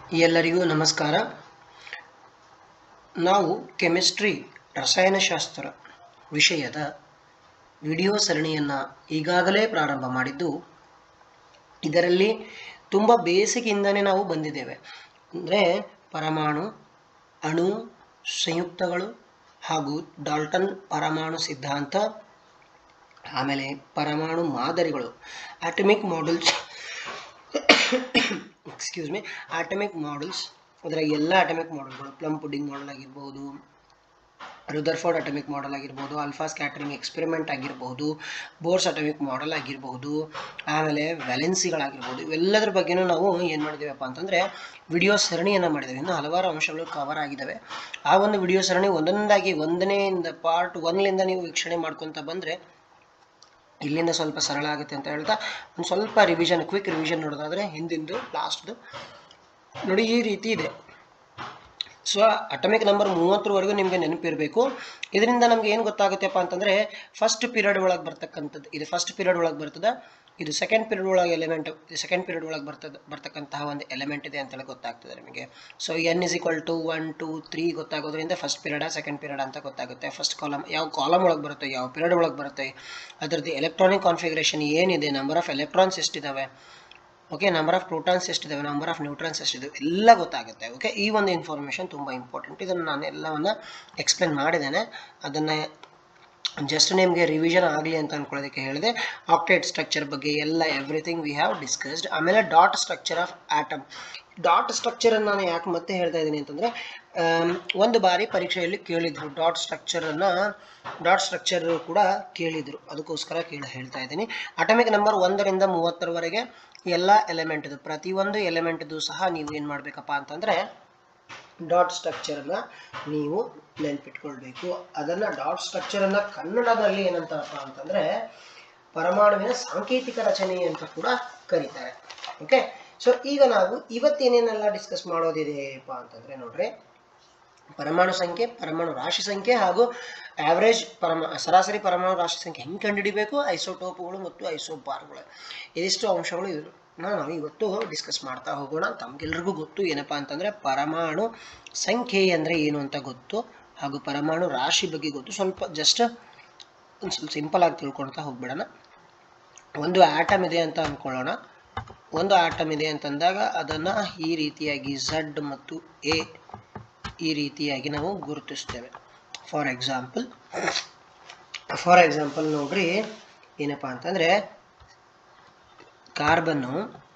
ಎಲ್ಲರಿಗೂ ನಮಸ್ಕಾರ. ನಾವು ಕೆಮಿಸ್ಟ್ರಿ ರಸಾಯನಶಾಸ್ತ್ರ ವಿಷಯದ ವಿಡಿಯೋ ಸರಣಿಯನ್ನು ಈಗಾಗಲೇ ಪ್ರಾರಂಭ ಮಾಡಿದ್ದು, ಇದರಲ್ಲಿ ತುಂಬ ಬೇಸಿಕ್ಕಿಂದನೇ ನಾವು ಬಂದಿದ್ದೇವೆ. ಅಂದರೆ ಪರಮಾಣು, ಅಣು, ಸಂಯುಕ್ತಗಳು ಹಾಗೂ ಡಾಲ್ಟನ್ ಪರಮಾಣು ಸಿದ್ಧಾಂತ, ಆಮೇಲೆ ಪರಮಾಣು ಮಾದರಿಗಳು, ಆಟಮಿಕ್ ಮಾಡೆಲ್ಸ್ ಆಟಮಿಕ್ ಮಾಡೆಲ್ಸ್, ಅದರ ಎಲ್ಲ ಆಟಮಿಕ್ ಮಾಡೆಲ್ಗಳು, ಪ್ಲಮ್ ಪುಡಿಂಗ್ ಮಾಡೆಲ್ ಆಗಿರ್ಬೋದು, ರುದರ್ಫೋರ್ಡ್ ಅಟಮಿಕ್ ಮಾಡೆಲ್ ಆಗಿರ್ಬೋದು, ಆಲ್ಫಾ ಸ್ಕ್ಯಾಟರಿಂಗ್ ಎಕ್ಸ್ಪೆರಿಮೆಂಟ್ ಆಗಿರ್ಬೋದು, ಬೋರ್ಸ್ ಅಟಮಿಕ್ ಮಾಡೆಲ್ ಆಗಿರ್ಬೋದು, ಆಮೇಲೆ ವ್ಯಾಲೆನ್ಸಿಗಳಾಗಿರ್ಬೋದು, ಇವೆಲ್ಲದರ ಬಗ್ಗೆನೂ ನಾವು ಏನು ಮಾಡಿದ್ದೇವಪ್ಪ ಅಂತಂದರೆ ವಿಡಿಯೋ ಸರಣಿಯನ್ನು ಮಾಡಿದ್ದೇವೆ. ಇನ್ನು ಹಲವಾರು ಅಂಶಗಳು ಕವರ್ ಆಗಿದ್ದಾವೆ. ಆ ಒಂದು ವಿಡಿಯೋ ಸರಣಿ ಒಂದೊಂದಾಗಿ ಒಂದನೆಯಿಂದ ಪಾರ್ಟ್ 1ಲಿಂದ ನೀವು ವೀಕ್ಷಣೆ ಮಾಡ್ಕೊತ ಬಂದರೆ ಇಲ್ಲಿಂದ ಸ್ವಲ್ಪ ಸರಳ ಆಗುತ್ತೆ ಅಂತ ಹೇಳ್ತಾ ಒಂದು ಸ್ವಲ್ಪ ರಿವಿಷನ್, ಕ್ವಿಕ್ ರಿವಿಷನ್ ನೋಡೋದಾದರೆ ಹಿಂದಿಂದು ಲಾಸ್ಟ್ದು ನೋಡಿ ಈ ರೀತಿ ಇದೆ. ಸೊ ಅಟಮಿಕ್ ನಂಬರ್ 30ವರೆಗೂ ನಿಮಗೆ ನೆನಪಿರಬೇಕು. ಇದರಿಂದ ನಮ್ಗೆ ಏನು ಗೊತ್ತಾಗುತ್ತೆಪ್ಪ ಅಂತಂದರೆ ಫಸ್ಟ್ ಪೀರಿಯಡ್ ಒಳಗೆ ಬರ್ತಕ್ಕಂಥದ್ದು ಇದು ಫಸ್ಟ್ ಪೀರಿಯಡ್ ಒಳಗೆ ಬರ್ತದೆ, ಇದು ಸೆಕೆಂಡ್ ಪೀರಿಯಡ್ ಒಳಗೆ ಎಲಿಮೆಂಟ್, ಸೆಕೆಂಡ್ ಪೀರಿಯಡ್ ಒಳಗೆ ಬರ್ತಕ್ಕಂತಹ ಒಂದು ಎಲಿಮೆಂಟ್ ಇದೆ ಅಂತೇಳಿ ಗೊತ್ತಾಗ್ತದೆ ನಿಮಗೆ. ಸೊ n = 1 2 3 ಗೊತ್ತಾಗೋದ್ರಿಂದ ಫಸ್ಟ್ ಪೀರಿಯಡ್ ಸೆಕೆಂಡ್ ಪೀರಿಯಡ್ ಅಂತ ಗೊತ್ತಾಗುತ್ತೆ. ಫಸ್ಟ್ ಕಾಲಮ್ ಯಾವ ಕಾಲಮ್ ಒಳಗೆ ಬರುತ್ತೆ, ಯಾವ ಪೀರಿಯಡ್ ಒಳಗೆ ಬರುತ್ತೆ, ಅದರದ್ದು ಎಲೆಕ್ಟ್ರಾನಿಕ್ ಕಾನ್ಫಿಗರೇಷನ್ ಏನಿದೆ, ನಂಬರ್ ಆಫ್ ಎಲೆಕ್ಟ್ರಾನ್ಸ್ ಎಷ್ಟಿದ್ದಾವೆ, ಓಕೆ, ನಂಬರ್ ಆಫ್ ಪ್ರೋಟಾನ್ಸ್ ಎಷ್ಟಿದ್ದಾವೆ, ನಂಬರ್ ಆಫ್ ನ್ಯೂಟ್ರಾನ್ಸ್ ಎಷ್ಟಿದೆ, ಎಲ್ಲ ಗೊತ್ತಾಗುತ್ತೆ. ಓಕೆ, ಈ ಒಂದು ಇನ್ಫಾರ್ಮೇಷನ್ ತುಂಬ ಇಂಪಾರ್ಟೆಂಟ್. ಇದನ್ನು ನಾನು ಎಲ್ಲವನ್ನು ಎಕ್ಸ್ಪ್ಲೇನ್ ಮಾಡಿದ್ದೇನೆ. ಅದನ್ನು ಜಸ್ಟ್ ನಿಮಗೆ ರಿವಿಷನ್ ಆಗಲಿ ಅಂತ ಅಂದ್ಕೊಳ್ಳೋದಕ್ಕೆ ಹೇಳಿದೆ. ಆಕ್ಟೇಟ್ ಸ್ಟ್ರಕ್ಚರ್ ಬಗ್ಗೆ ಎಲ್ಲ ಎವ್ರಿಥಿಂಗ್ ವಿ ಹ್ಯಾವ್ ಡಿಸ್ಕಸ್ಡ್. ಆಮೇಲೆ dot structure of atom. Dot ಸ್ಟ್ರಕ್ಚರನ್ನು ನಾನು ಯಾಕೆ ಮತ್ತೆ ಹೇಳ್ತಾ ಇದ್ದೀನಿ ಅಂತಂದರೆ, ಒಂದು ಬಾರಿ ಪರೀಕ್ಷೆಯಲ್ಲಿ ಕೇಳಿದರು ಡಾಟ್ ಸ್ಟ್ರಕ್ಚರ್ ಕೂಡ ಕೇಳಿದರು, ಅದಕ್ಕೋಸ್ಕರ ಹೇಳ್ತಾ ಇದ್ದೀನಿ. ಅಟಮಿಕ್ ನಂಬರ್ 1ರಿಂದ 30ರವರೆಗೆ ಎಲ್ಲ ಎಲಿಮೆಂಟ್ದು, ಪ್ರತಿಯೊಂದು ಎಲಿಮೆಂಟ್ದು ಸಹ ನೀವು ಏನು ಮಾಡಬೇಕಪ್ಪ ಅಂತಂದರೆ ಡಾಟ್ ಸ್ಟ್ರಕ್ಚರನ್ನು ನೀವು ನೆನಪಿಟ್ಕೊಳ್ಬೇಕು. ಅದನ್ನು ಡಾಟ್ ಸ್ಟ್ರಕ್ಚರನ್ನು ಕನ್ನಡದಲ್ಲಿ ಏನಂತಪ್ಪ ಅಂತಂದರೆ ಪರಮಾಣುವಿನ ಸಾಂಕೇತಿಕ ರಚನೆ ಅಂತ ಕೂಡ ಕರೀತಾರೆ. ಓಕೆ, ಸೊ ಈಗ ನಾವು ಇವತ್ತೇನೇನೆಲ್ಲ ಡಿಸ್ಕಸ್ ಮಾಡೋದಿದೆಯಪ್ಪ ಅಂತಂದರೆ ನೋಡ್ರಿ, ಪರಮಾಣು ಸಂಖ್ಯೆ, ಪರಮಾಣು ರಾಶಿ ಸಂಖ್ಯೆ ಹಾಗೂ ಆವ್ರೇಜ್ ಸರಾಸರಿ ಪರಮಾಣು ರಾಶಿ ಸಂಖ್ಯೆ ಹೆಂಗೆ ಕಂಡುಹಿಡಿಬೇಕು, ಐಸೋಟೋಪುಗಳು ಮತ್ತು ಐಸೋಬಾರ್ಗಳು, ಇದಿಷ್ಟು ಅಂಶಗಳು ನಾವು ಇವತ್ತು ಡಿಸ್ಕಸ್ ಮಾಡ್ತಾ ಹೋಗೋಣ. ತಮಗೆಲ್ರಿಗೂ ಗೊತ್ತು ಏನಪ್ಪ ಅಂತಂದರೆ ಪರಮಾಣು ಸಂಖ್ಯೆ ಅಂದರೆ ಏನು ಅಂತ ಗೊತ್ತು, ಹಾಗೂ ಪರಮಾಣು ರಾಶಿ ಬಗ್ಗೆ ಗೊತ್ತು. ಜಸ್ಟ್ ಒಂದು ಸ್ವಲ್ಪ ಸಿಂಪಲ್ ಆಗಿ ತಿಳ್ಕೊಳ್ತಾ ಹೋಗ್ಬಿಡೋಣ. ಒಂದು ಆಟಮ್ ಇದೆ ಅಂತ ಅಂದ್ಕೊಳ್ಳೋಣ. ಒಂದು ಆಟಮ್ ಇದೆ ಅಂತಂದಾಗ ಅದನ್ನು ಈ ರೀತಿಯಾಗಿ Z ಮತ್ತು A ಈ ರೀತಿಯಾಗಿ ನಾವು ಗುರುತಿಸ್ತೇವೆ. ಫಾರ್ ಎಕ್ಸಾಂಪಲ್ ನೋಡ್ರಿ, ಏನಪ್ಪ ಅಂತಂದರೆ ಕಾರ್ಬನ್ನು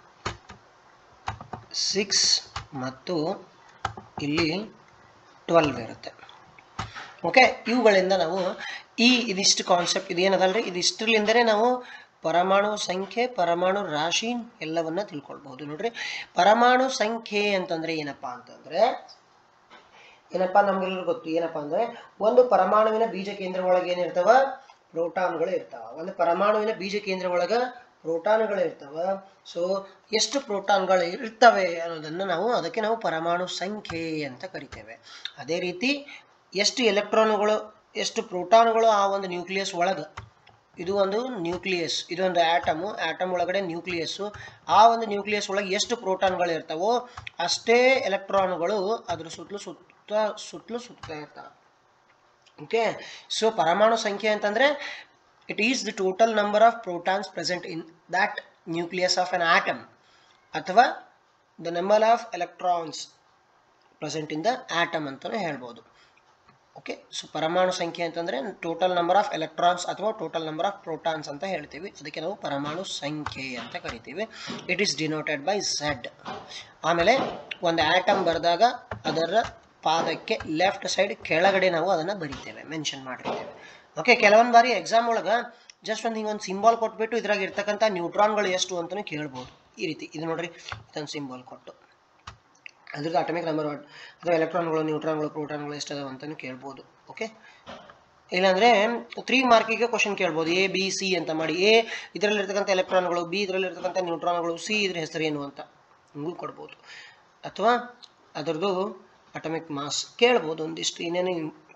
6 ಮತ್ತು ಇಲ್ಲಿ 12 ಇರುತ್ತೆ. ಓಕೆ, ಇವುಗಳಿಂದ ನಾವು ಇದಿಷ್ಟು ಕಾನ್ಸೆಪ್ಟ್ ಇದೇನದಲ್ರಿ, ಇದಿಷ್ಟರಿಂದಲೇ ನಾವು ಪರಮಾಣು ಸಂಖ್ಯೆ, ಪರಮಾಣು ರಾಶಿ ಎಲ್ಲವನ್ನ ತಿಳ್ಕೊಳ್ಬಹುದು. ನೋಡ್ರಿ, ಪರಮಾಣು ಸಂಖ್ಯೆ ಅಂತಂದ್ರೆ ಏನಪ್ಪ ಅಂತಂದ್ರೆ ನಮ್ಗೆಲ್ಲರೂ ಗೊತ್ತು ಏನಪ್ಪ ಅಂದ್ರೆ, ಒಂದು ಪರಮಾಣುವಿನ ಬೀಜ ಕೇಂದ್ರ ಒಳಗೆ ಏನಿರ್ತಾವ, ಪ್ರೋಟಾನ್ಗಳು ಇರ್ತಾವ. ಒಂದು ಪರಮಾಣುವಿನ ಬೀಜ ಕೇಂದ್ರ ಒಳಗ ಪ್ರೋಟಾನ್ಗಳು ಇರ್ತಾವ. ಸೊ ಎಷ್ಟು ಪ್ರೋಟಾನ್ಗಳು ಇರ್ತವೆ ಅನ್ನೋದನ್ನು ಅದಕ್ಕೆ ನಾವು ಪರಮಾಣು ಸಂಖ್ಯೆ ಅಂತ ಕರಿತೇವೆ. ಅದೇ ರೀತಿ ಎಷ್ಟು ಎಲೆಕ್ಟ್ರಾನ್ಗಳು, ಎಷ್ಟು ಪ್ರೋಟಾನ್ಗಳು ಆ ಒಂದು ನ್ಯೂಕ್ಲಿಯಸ್ ಒಳಗೆ, ಇದು ಒಂದು ನ್ಯೂಕ್ಲಿಯಸ್, ಇದೊಂದು ಆಟಮ್ ಒಳಗಡೆ ನ್ಯೂಕ್ಲಿಯಸ್ಸು, ಆ ಒಂದು ನ್ಯೂಕ್ಲಿಯಸ್ ಒಳಗೆ ಎಷ್ಟು ಪ್ರೋಟಾನ್ಗಳು ಇರ್ತಾವೋ ಅಷ್ಟೇ ಎಲೆಕ್ಟ್ರಾನ್ಗಳು ಅದ್ರ ಸುತ್ತಲೂ ಇರ್ತಾವೆ. ಓಕೆ, ಸೊ ಪರಮಾಣು ಸಂಖ್ಯೆ ಅಂತಂದರೆ it is the total number of protons present in that nucleus of an atom, ಅಥವಾ the number of electrons present in the atom ಅಂತಲೂ ಹೇಳ್ಬೋದು. ಓಕೆ, ಸೊ ಪರಮಾಣು ಸಂಖ್ಯೆ ಅಂತಂದರೆ ಟೋಟಲ್ ನಂಬರ್ ಆಫ್ ಎಲೆಕ್ಟ್ರಾನ್ಸ್ ಅಥವಾ ಟೋಟಲ್ ನಂಬರ್ ಆಫ್ ಪ್ರೋಟಾನ್ಸ್ ಅಂತ ಹೇಳ್ತೀವಿ. ಅದಕ್ಕೆ ನಾವು ಪರಮಾಣು ಸಂಖ್ಯೆ ಅಂತ ಕರಿತೀವಿ. It is denoted by Z. ಆಮೇಲೆ ಒಂದು ಆಟಮ್ ಬರೆದಾಗ ಅದರ ಪಾದಕ್ಕೆ ಲೆಫ್ಟ್ ಸೈಡ್ ಕೆಳಗಡೆ ನಾವು ಅದನ್ನು ಬರಿತೇವೆ, ಮೆನ್ಷನ್ ಮಾಡಿರ್ತೇವೆ. ಓಕೆ, ಕೆಲವೊಂದು ಬಾರಿ ಎಕ್ಸಾಮ್ ಒಳಗೆ ಜಸ್ಟ್ ಹಿಂಗೊಂದು ಸಿಂಬಾಲ್ ಕೊಟ್ಬಿಟ್ಟು ಇದ್ರಾಗ ಇರ್ತಕ್ಕಂಥ ನ್ಯೂಟ್ರಾನ್ಗಳು ಎಷ್ಟು ಅಂತಲೂ ಕೇಳ್ಬೋದು. ಈ ರೀತಿ ಇದು ನೋಡ್ರಿ, ಇದೊಂದು ಸಿಂಬಾಲ್ ಕೊಟ್ಟು ಅದ್ರದ್ದು ಅಟಮಿಕ್ ನಂಬರ್ ಅಥವಾ ಎಲೆಕ್ಟ್ರಾನ್ಗಳು, ನ್ಯೂಟ್ರಾನ್ಗಳು, ಪ್ರೋಟಾನ್ಗಳು ಎಷ್ಟದಾವ ಅಂತಲೂ ಕೇಳ್ಬೋದು. ಓಕೆ, ಇಲ್ಲಾಂದರೆ 3 ಮಾರ್ಕಿಗೆ ಕ್ವಶನ್ ಕೇಳ್ಬೋದು, A B C ಅಂತ ಮಾಡಿ. A ಇದರಲ್ಲಿರ್ತಕ್ಕಂಥ ಎಲೆಕ್ಟ್ರಾನ್ಗಳು, B ಇದರಲ್ಲಿರ್ತಕ್ಕಂಥ ನ್ಯೂಟ್ರಾನ್ಗಳು, C ಇದ್ರ ಹೆಸರೇನು ಅಂತ ಹಿಂಗೂ ಕೊಡ್ಬೋದು. ಅಥವಾ ಅದರದ್ದು ಅಟಮಿಕ್ ಮಾಸ್ ಕೇಳ್ಬೋದು. ಒಂದಿಷ್ಟು ಏನೇನು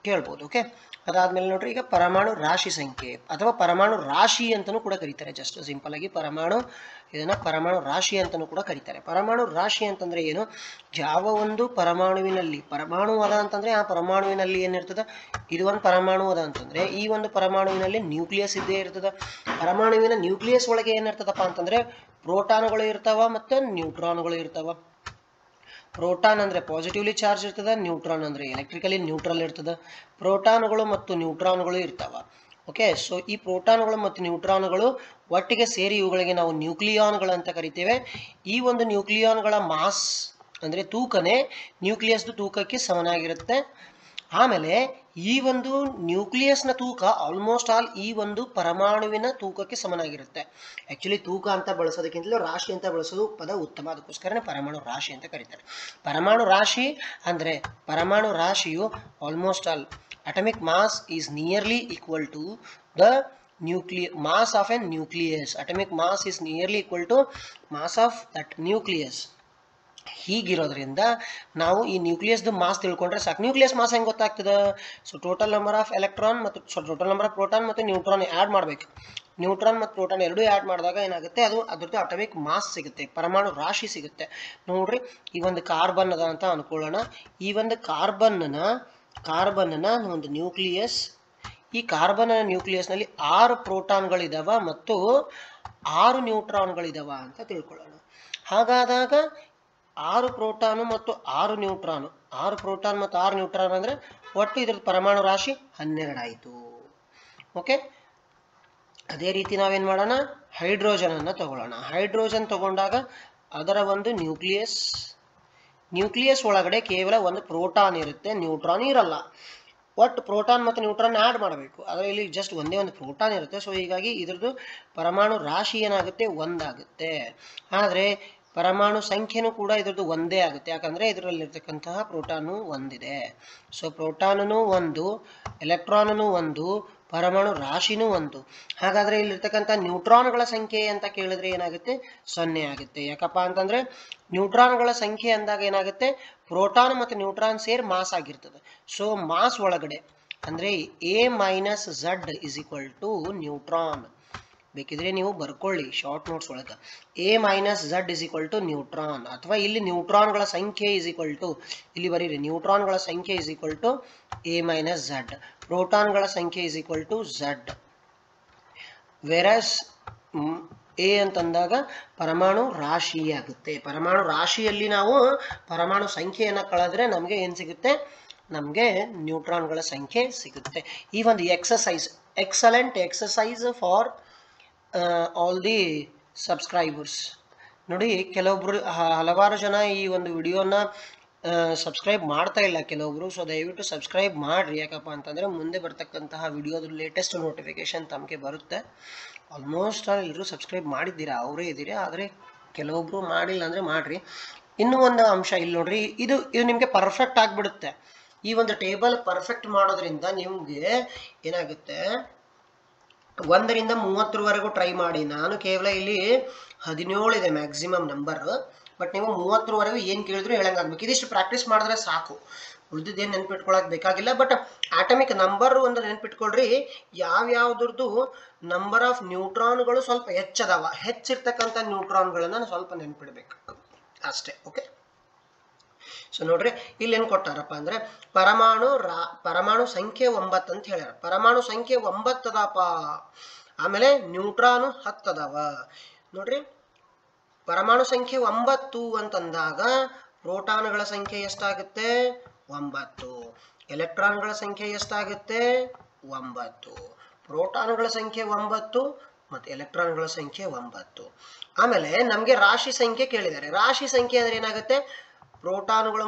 ಕೇಳ್ಬೋದು. ಓಕೆ, ಅದಾದ್ಮೇಲೆ ನೋಡ್ರಿ ಈಗ ಪರಮಾಣು ರಾಶಿ ಸಂಖ್ಯೆ ಅಥವಾ ಪರಮಾಣು ರಾಶಿ ಅಂತಲೂ ಕೂಡ ಕರೀತಾರೆ. ಜಸ್ಟ್ ಸಿಂಪಲ್ ಆಗಿ ಇದನ್ನ ಪರಮಾಣು ರಾಶಿ ಅಂತಲೂ ಕೂಡ ಕರೀತಾರೆ. ಪರಮಾಣು ರಾಶಿ ಅಂತಂದ್ರೆ ಏನು? ಯಾವ ಒಂದು ಪರಮಾಣುವಿನಲ್ಲಿ ಪರಮಾಣು ಅದ ಅಂತಂದ್ರೆ ಆ ಪರಮಾಣುವಿನಲ್ಲಿ ಏನಿರ್ತದ, ಇದು ಒಂದು ಪರಮಾಣು ಅದ ಅಂತಂದ್ರೆ ಈ ಒಂದು ಪರಮಾಣುವಿನಲ್ಲಿ ನ್ಯೂಕ್ಲಿಯಸ್ ಇದ್ದೇ ಇರ್ತದ. ಪರಮಾಣುವಿನ ನ್ಯೂಕ್ಲಿಯಸ್ ಒಳಗೆ ಏನಿರ್ತದಪ್ಪ ಅಂತಂದ್ರೆ ಪ್ರೋಟಾನ್ಗಳು ಇರ್ತಾವ ಮತ್ತು ನ್ಯೂಟ್ರಾನ್ಗಳು ಇರ್ತಾವ. ಪ್ರೋಟಾನ್ ಅಂದರೆ ಪಾಸಿಟಿವ್ಲಿ ಚಾರ್ಜ್ ಇರ್ತದೆ, ನ್ಯೂಟ್ರಾನ್ ಅಂದರೆ ಎಲೆಕ್ಟ್ರಿಕಲಿ ನ್ಯೂಟ್ರಲ್ ಇರ್ತದೆ. ಪ್ರೋಟಾನ್ಗಳು ಮತ್ತು ನ್ಯೂಟ್ರಾನ್ಗಳು ಇರ್ತಾವ. ಓಕೆ, ಸೊ ಈ ಪ್ರೋಟಾನ್ಗಳು ಮತ್ತು ನ್ಯೂಟ್ರಾನ್ಗಳು ಒಟ್ಟಿಗೆ ಸೇರಿ ಇವುಗಳಿಗೆ ನಾವು ನ್ಯೂಕ್ಲಿಯಾನ್ಗಳು ಅಂತ ಕರಿತೇವೆ. ಈ ಒಂದು ನ್ಯೂಕ್ಲಿಯಾನ್ಗಳ ಮಾಸ್ ಅಂದರೆ ತೂಕನೇ ನ್ಯೂಕ್ಲಿಯಸ್ದು ತೂಕಕ್ಕೆ ಸಮನಾಗಿರುತ್ತೆ. ಆಮೇಲೆ ಈ ಒಂದು ನ್ಯೂಕ್ಲಿಯಸ್ನ ತೂಕ ಆಲ್ಮೋಸ್ಟ್ ಆಲ್ ಈ ಒಂದು ಪರಮಾಣುವಿನ ತೂಕಕ್ಕೆ ಸಮನಾಗಿರುತ್ತೆ. ಆ್ಯಕ್ಚುಲಿ ತೂಕ ಅಂತ ಬಳಸೋದಕ್ಕಿಂತಲೂ ರಾಶಿ ಅಂತ ಬಳಸೋದು ಪದ ಉತ್ತಮ, ಅದಕ್ಕೋಸ್ಕರನೇ ಪರಮಾಣು ರಾಶಿ ಅಂತ ಕರೀತಾರೆ. ಪರಮಾಣು ರಾಶಿ ಅಂದರೆ ಪರಮಾಣು ರಾಶಿಯು almost all atomic mass is nearly equal to the mass of an nucleus. Atomic mass is nearly equal to mass of that nucleus. ಹೀಗಿರೋದ್ರಿಂದ ನಾವು ಈ ನ್ಯೂಕ್ಲಿಯಸ್ದು ಮಾಸ್ ತಿಳ್ಕೊಂಡ್ರೆ ಸಾಕು. ನ್ಯೂಕ್ಲಿಯಸ್ ಮಾಸ್ ಹೆಂಗೆ ಗೊತ್ತಾಗ್ತದೆ? So total number of electron ಮತ್ತು total number of proton ಮತ್ತು neutron add ಮಾಡಬೇಕು. ನ್ಯೂಟ್ರಾನ್ ಮತ್ತು ಪ್ರೋಟಾನ್ ಎರಡೂ ಆ್ಯಡ್ ಮಾಡಿದಾಗ ಏನಾಗುತ್ತೆ, ಅದ್ರದ್ದು ಅಟಮಿಕ್ ಮಾಸ್ ಸಿಗುತ್ತೆ, ಪರಮಾಣು ರಾಶಿ ಸಿಗುತ್ತೆ. ನೋಡ್ರಿ, ಈ ಒಂದು ಕಾರ್ಬನ್ ಅದ ಅಂತ ಅನ್ಕೊಳ್ಳೋಣ. ಈ ಒಂದು ಕಾರ್ಬನ್ನ ಒಂದು ನ್ಯೂಕ್ಲಿಯಸ್, ಈ ಕಾರ್ಬನ್ ನ್ಯೂಕ್ಲಿಯಸ್ನಲ್ಲಿ 6 ಪ್ರೋಟಾನ್ಗಳಿದಾವ ಮತ್ತು 6 ನ್ಯೂಟ್ರಾನ್ಗಳಿದಾವ ಅಂತ ತಿಳ್ಕೊಳ್ಳೋಣ. ಹಾಗಾದಾಗ 6 ಪ್ರೋಟಾನು ಮತ್ತು 6 ನ್ಯೂಟ್ರಾನು, 6 ಪ್ರೋಟಾನ್ ಮತ್ತು 6 ನ್ಯೂಟ್ರಾನ್ ಅಂದರೆ ಒಟ್ಟು ಇದ್ರದ್ದು ಪರಮಾಣು ರಾಶಿ 12 ಆಯಿತು. ಓಕೆ, ಅದೇ ರೀತಿ ನಾವೇನು ಮಾಡೋಣ, ಹೈಡ್ರೋಜನನ್ನು ತಗೊಳ್ಳೋಣ. ಹೈಡ್ರೋಜನ್ ತಗೊಂಡಾಗ ಅದರ ಒಂದು ನ್ಯೂಕ್ಲಿಯಸ್ ಒಳಗಡೆ ಕೇವಲ ಒಂದು ಪ್ರೋಟಾನ್ ಇರುತ್ತೆ, ನ್ಯೂಟ್ರಾನ್ ಇರಲ್ಲ. ಒಟ್ಟು ಪ್ರೋಟಾನ್ ಮತ್ತು ನ್ಯೂಟ್ರಾನ್ ಆ್ಯಡ್ ಮಾಡಬೇಕು, ಆದರೆ ಇಲ್ಲಿ ಜಸ್ಟ್ ಒಂದೇ ಒಂದು ಪ್ರೋಟಾನ್ ಇರುತ್ತೆ. ಸೊ ಹೀಗಾಗಿ ಇದ್ರದ್ದು ಪರಮಾಣು ರಾಶಿ ಏನಾಗುತ್ತೆ, 1 ಆಗುತ್ತೆ. ಆದರೆ ಪರಮಾಣು ಸಂಖ್ಯೆನೂ ಕೂಡ ಇದ್ರದ್ದು ಒಂದೇ ಆಗುತ್ತೆ, ಯಾಕಂದರೆ ಇದರಲ್ಲಿರ್ತಕ್ಕಂತಹ ಪ್ರೋಟಾನು ಒಂದಿದೆ. ಸೊ ಪ್ರೋಟಾನೂ 1, ಎಲೆಕ್ಟ್ರಾನೂ 1, ಪರಮಾಣು ರಾಶಿನೂ 1. ಹಾಗಾದರೆ ಇಲ್ಲಿರ್ತಕ್ಕಂಥ ನ್ಯೂಟ್ರಾನ್ಗಳ ಸಂಖ್ಯೆ ಅಂತ ಕೇಳಿದ್ರೆ ಏನಾಗುತ್ತೆ, 0 ಆಗುತ್ತೆ. ಯಾಕಪ್ಪ ಅಂತಂದರೆ ನ್ಯೂಟ್ರಾನ್ಗಳ ಸಂಖ್ಯೆ ಅಂದಾಗ ಏನಾಗುತ್ತೆ, ಪ್ರೋಟಾನ್ ಮತ್ತು ನ್ಯೂಟ್ರಾನ್ ಸೇರಿ ಮಾಸ್ ಆಗಿರ್ತದೆ. ಸೊ ಮಾಸ್ ಒಳಗಡೆ ಅಂದರೆ A - Z = ನ್ಯೂಟ್ರಾನ್. ಬೇಕಿದ್ರೆ ನೀವು ಬರ್ಕೊಳ್ಳಿ ಶಾರ್ಟ್ ನೋಟ್ಸ್ ಒಳಗೆ, A - Z = ನ್ಯೂಟ್ರಾನ್. ಅಥವಾ ಇಲ್ಲಿ ನ್ಯೂಟ್ರಾನ್ಗಳ ಸಂಖ್ಯೆ ಇಲ್ಲಿ ಬರೀರಿ, ನ್ಯೂಟ್ರಾನ್ಗಳ ಸಂಖ್ಯೆ A - Z, ಪ್ರೋಟಾನ್ಗಳ ಸಂಖ್ಯೆ Z. ವೆರಸ್ A ಅಂತಂದಾಗ ಪರಮಾಣು ರಾಶಿ ಆಗುತ್ತೆ. ಪರಮಾಣು ರಾಶಿಯಲ್ಲಿ ನಾವು ಪರಮಾಣು ಸಂಖ್ಯೆಯನ್ನು ಕಳೆದ್ರೆ ನಮಗೆ ಏನು ಸಿಗುತ್ತೆ, ನಮಗೆ ನ್ಯೂಟ್ರಾನ್ಗಳ ಸಂಖ್ಯೆ ಸಿಗುತ್ತೆ. ಈ ಒಂದು excellent exercise for all the subscribers. ನೋಡಿ, ಕೆಲವೊಬ್ರು ಹಲವಾರು ಜನ ಈ ಒಂದು ವಿಡಿಯೋನ ಸಬ್ಸ್ಕ್ರೈಬ್ ಮಾಡ್ತಾ ಇಲ್ಲ ಕೆಲವೊಬ್ರು. ಸೊ ದಯವಿಟ್ಟು ಸಬ್ಸ್ಕ್ರೈಬ್ ಮಾಡಿರಿ. ಯಾಕಪ್ಪ ಅಂತಂದರೆ ಮುಂದೆ ಬರ್ತಕ್ಕಂತಹ ವಿಡಿಯೋದ ಲೇಟೆಸ್ಟ್ ನೋಟಿಫಿಕೇಶನ್ ತಮಗೆ ಬರುತ್ತೆ. ಆಲ್ಮೋಸ್ಟ್ ಎಲ್ಲರೂ ಸಬ್ಸ್ಕ್ರೈಬ್ ಮಾಡಿದ್ದೀರಾ, ಅವರೇ ಇದ್ದೀರಾ, ಆದರೆ ಕೆಲವೊಬ್ರು ಮಾಡಿಲ್ಲ ಅಂದರೆ ಮಾಡಿರಿ. ಇನ್ನೂ ಒಂದು ಅಂಶ ಇಲ್ಲಿ ನೋಡ್ರಿ, ಇದು ನಿಮಗೆ ಪರ್ಫೆಕ್ಟ್ ಆಗಿಬಿಡುತ್ತೆ. ಈ ಒಂದು ಟೇಬಲ್ ಪರ್ಫೆಕ್ಟ್ ಮಾಡೋದ್ರಿಂದ ನಿಮಗೆ ಏನಾಗುತ್ತೆ, 1 ರಿಂದ 30 ಟ್ರೈ ಮಾಡಿ. ನಾನು ಕೇವಲ ಇಲ್ಲಿ 17 ಇದೆ ಮ್ಯಾಕ್ಸಿಮಮ್ ನಂಬರ್, ಬಟ್ ನೀವು 30 ಏನು ಕೇಳಿದ್ರು ಹೇಳಂಗಾಗ್ಬೇಕು. ಇದಿಷ್ಟು ಪ್ರಾಕ್ಟೀಸ್ ಮಾಡಿದ್ರೆ ಸಾಕು, ಉಳಿದಿದ್ದೇನು ನೆನ್ಪಿಟ್ಕೊಳಕ್ಕೆ ಬೇಕಾಗಿಲ್ಲ. ಬಟ್ ಆಟಮಿಕ್ ನಂಬರ್ ಒಂದು ನೆನ್ಪಿಟ್ಕೊಳ್ರಿ, ಯಾವ್ಯಾವ್ದ್ರದ್ದು ನಂಬರ್ ಆಫ್ ನ್ಯೂಟ್ರಾನ್ಗಳು ಸ್ವಲ್ಪ ಹೆಚ್ಚದವ, ಹೆಚ್ಚಿರ್ತಕ್ಕಂಥ ನ್ಯೂಟ್ರಾನ್ಗಳನ್ನು ಸ್ವಲ್ಪ ನೆನ್ಪಿಡ್ಬೇಕು ಅಷ್ಟೇ. ಓಕೆ, ಸೊ ನೋಡ್ರಿ, ಇಲ್ಲಿ ಏನು ಕೊಟ್ಟಾರಪ್ಪ ಅಂದರೆ ಪರಮಾಣು ಸಂಖ್ಯೆ 9 ಅಂತ ಹೇಳ್ಯಾರ. ಪರಮಾಣು ಸಂಖ್ಯೆ 9 ಅದಪ್ಪ. ಆಮೇಲೆ ನ್ಯೂಟ್ರಾನು 10 ಅದಾವ. ನೋಡ್ರಿ, ಪರಮಾಣು ಸಂಖ್ಯೆ 9 ಅಂತಂದಾಗ ಪ್ರೋಟಾನ್ಗಳ ಸಂಖ್ಯೆ ಎಷ್ಟಾಗುತ್ತೆ, 9. ಎಲೆಕ್ಟ್ರಾನ್ಗಳ ಸಂಖ್ಯೆ ಎಷ್ಟಾಗುತ್ತೆ, 9. ಪ್ರೋಟಾನ್ಗಳ ಸಂಖ್ಯೆ 9 ಮತ್ತು ಎಲೆಕ್ಟ್ರಾನ್ಗಳ ಸಂಖ್ಯೆ 9. ಆಮೇಲೆ ನಮಗೆ ರಾಶಿ ಸಂಖ್ಯೆ ಕೇಳಿದ್ದಾರೆ. ರಾಶಿ ಸಂಖ್ಯೆ ಅಂದರೆ ಏನಾಗುತ್ತೆ, ಪ್ರೋಟಾನ್ಗಳು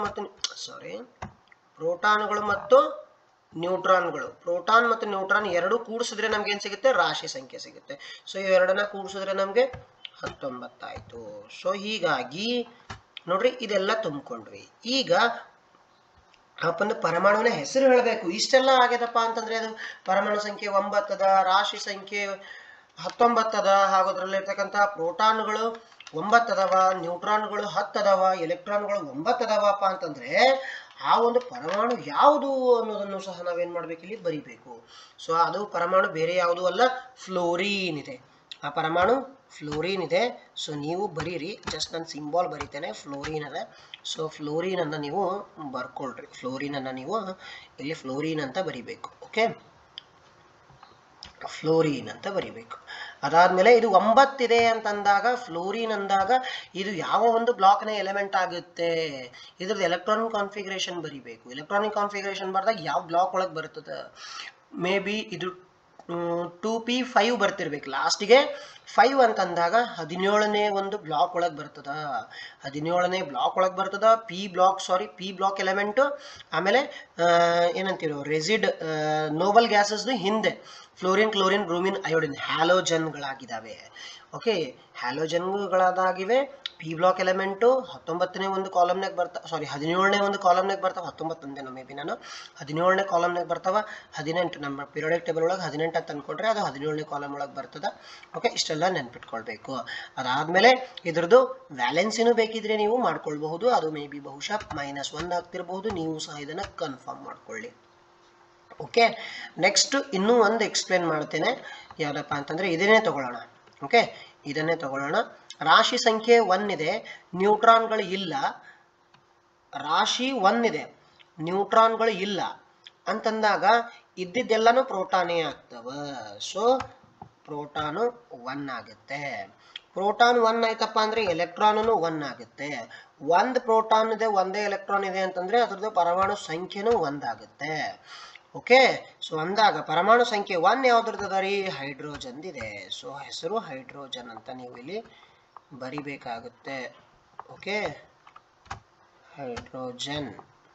ಮತ್ತು ನ್ಯೂಟ್ರಾನ್ಗಳು, ಪ್ರೋಟಾನ್ ಮತ್ತು ನ್ಯೂಟ್ರಾನ್ ಎರಡೂ ಕೂಡಿಸಿದ್ರೆ ನಮ್ಗೆ ಏನು ಸಿಗುತ್ತೆ, ರಾಶಿ ಸಂಖ್ಯೆ ಸಿಗುತ್ತೆ. ಸೊ ಇವೆರಡನ್ನ ಕೂಡಿಸಿದ್ರೆ ನಮಗೆ 19 ಆಯಿತು. ಸೊ ಹೀಗಾಗಿ ನೋಡ್ರಿ, ಇದೆಲ್ಲ ತುಂಬಿಕೊಂಡ್ವಿ. ಈಗ ಒಂದು ಪರಮಾಣುವಿನ ಹೆಸರು ಹೇಳಬೇಕು. ಇಷ್ಟೆಲ್ಲ ಆಗ್ಯದಪ್ಪ ಅಂತಂದ್ರೆ ಅದು ಪರಮಾಣು ಸಂಖ್ಯೆ 9 ಅದ, ರಾಶಿ ಸಂಖ್ಯೆ 19 ಅದ, ಹಾಗೂ ಅದರಲ್ಲಿರ್ತಕ್ಕಂಥ ಪ್ರೋಟಾನ್ಗಳು 9 ಅದಾವ, ನ್ಯೂಟ್ರಾನ್ಗಳು 10 ಅದಾವ, ಎಲೆಕ್ಟ್ರಾನ್ಗಳು 9 ಅದಾವಪ್ಪ ಅಂತಂದ್ರೆ ಆ ಒಂದು ಪರಮಾಣು ಯಾವುದು ಅನ್ನೋದನ್ನು ಸಹ ನಾವೇನ್ ಮಾಡ್ಬೇಕು, ಇಲ್ಲಿ ಬರಿಬೇಕು. ಸೊ ಅದು ಪರಮಾಣು ಬೇರೆ ಯಾವುದು ಅಲ್ಲ, ಫ್ಲೋರಿನ್ ಇದೆ. ಆ ಪರಮಾಣು ಫ್ಲೋರಿನ್ ಇದೆ. ಸೊ ನೀವು ಬರೀರಿ, ಜಸ್ಟ್ ನಾನು ಸಿಂಬಾಲ್ ಬರಿತೇನೆ, ಫ್ಲೋರಿನ್ ಅದ. ಸೊ ಫ್ಲೋರಿನ್ ಅನ್ನ ನೀವು ಬರ್ಕೊಳ್ರಿ, ಫ್ಲೋರಿನ್ ಅನ್ನ ನೀವು ಇಲ್ಲಿ ಫ್ಲೋರಿನ್ ಅಂತ ಬರಿಬೇಕು. ಓಕೆ, ಫ್ಲೋರಿನ್ ಅಂತ ಬರಿಬೇಕು. ಅದಾದ್ಮೇಲೆ ಇದು 9 ಇದೆ ಅಂತಂದಾಗ, ಫ್ಲೋರಿನ್ ಅಂದಾಗ ಇದು ಯಾವ ಒಂದು ಬ್ಲಾಕ್ನ ಎಲಿಮೆಂಟ್ ಆಗುತ್ತೆ, ಇದ್ರದ್ದು ಎಲೆಕ್ಟ್ರಾನಿಕ್ ಕಾನ್ಫಿಗರೇಷನ್ ಬರಿಬೇಕು. ಎಲೆಕ್ಟ್ರಾನಿಕ್ ಕಾನ್ಫಿಗರೇಷನ್ ಬರ್ದಾಗ ಯಾವ ಬ್ಲಾಕ್ ಒಳಗೆ ಬರ್ತದೆ, ಮೇ ಬಿ ಇದು 2p5 ಬರ್ತಿರ್ಬೇಕು. ಲಾಸ್ಟಿಗೆ 5 ಅಂತಂದಾಗ 17ನೇ ಒಂದು ಬ್ಲಾಕ್ ಒಳಗೆ ಬರ್ತದ, 17ನೇ ಬ್ಲಾಕ್ ಒಳಗೆ ಬರ್ತದ. P block element. ಆಮೇಲೆ ಏನಂತೀರೋ ರೆಸಿಡ್ ನೋಬಲ್ ಗ್ಯಾಸಸ್ದು ಹಿಂದೆ ಫ್ಲೋರಿನ್, ಕ್ಲೋರಿನ್, ಬ್ರೋಮಿನ್, ಅಯೋಡಿನ್ ಹ್ಯಾಲೋಜನ್ಗಳಾಗಿದ್ದಾವೆ. ಓಕೆ, ಹ್ಯಾಲೋಜನ್ಗಳಾದಾಗಿವೆ. ಪಿ ಬ್ಲಾಕ್ ಎಲಿಮೆಂಟು 19ನೇ ಒಂದು ಕಾಲಮ್ನಾಗ ಬರ್ತಾವ, 17ನೇ ಒಂದು ಕಾಲಮ್ನಾಗ ಬರ್ತಾವ. 19 ಅಂದೇನೋ ಮೇ ಬಿ ನಾನು, 17ನೇ ಕಾಲಮ್ನಾಗ ಬರ್ತಾವ. 18 ನಮ್ಮ ಪೀರಿಯಾಡಿಕ್ ಟೇಬಲ್ ಒಳಗೆ 18 ಅಂತ ಅನ್ಕೊಂಡ್ರೆ ಅದು 17ನೇ ಕಾಲಮ್ ಒಳಗೆ ಬರ್ತದ. ಓಕೆ, ಇಷ್ಟೆಲ್ಲ ನೆನ್ಪಿಟ್ಕೊಳ್ಬೇಕು. ಅದಾದ್ಮೇಲೆ ಇದ್ರದ್ದು ವ್ಯಾಲೆನ್ಸಿನೂ ಬೇಕಿದ್ರೆ ನೀವು ಮಾಡ್ಕೊಳ್ಬಹುದು. ಅದು ಮೇ ಬಿ ಬಹುಶಃ -1 ಆಗ್ತಿರಬಹುದು. ನೀವು ಸಹ ಇದನ್ನ ಕನ್ಫರ್ಮ್ ಮಾಡ್ಕೊಳ್ಳಿ. ಓಕೆ, ನೆಕ್ಸ್ಟ್ ಇನ್ನೂ ಒಂದು ಎಕ್ಸ್ಪ್ಲೇನ್ ಮಾಡ್ತೇನೆ. ಯಾವುದಪ್ಪ ಅಂತಂದ್ರೆ ಇದನ್ನೇ ತಗೊಳ್ಳೋಣ. ಓಕೆ, ಇದನ್ನೇ ತಗೊಳ್ಳೋಣ. ರಾಶಿ ಸಂಖ್ಯೆ 1 ಇದೆ, ನ್ಯೂಟ್ರಾನ್ಗಳು ಇಲ್ಲ. ರಾಶಿ 1 ಇದೆ, ನ್ಯೂಟ್ರಾನ್ಗಳು ಇಲ್ಲ ಅಂತಂದಾಗ ಇದ್ದಿದ್ದೆಲ್ಲನೂ ಪ್ರೋಟಾನೇ ಆಗ್ತವ. ಸೊ ಪ್ರೋಟಾನು 1 ಆಗುತ್ತೆ. ಪ್ರೋಟಾನ್ 1 ಆಯ್ತಪ್ಪ ಅಂದ್ರೆ ಎಲೆಕ್ಟ್ರಾನು 1 ಆಗುತ್ತೆ. ಒಂದು ಪ್ರೋಟಾನ್ ಇದೆ, ಒಂದೇ ಎಲೆಕ್ಟ್ರಾನ್ ಇದೆ ಅಂತಂದ್ರೆ ಅದ್ರದ್ದು ಪರಮಾಣು ಸಂಖ್ಯೆನೂ 1 ಆಗುತ್ತೆ. ಓಕೆ, ಸೊ ಅಂದಾಗ ಪರಮಾಣು ಸಂಖ್ಯೆ 1 ಯಾವ್ದ್ರದ್ದು ರೀ, ಹೈಡ್ರೋಜನ್ ಇದೆ. ಸೊ ಹೆಸರು ಹೈಡ್ರೋಜನ್ ಅಂತ ನೀವು ಇಲ್ಲಿ ಬರಿಬೇಕಾಗುತ್ತೆ. Okay, hydrogen.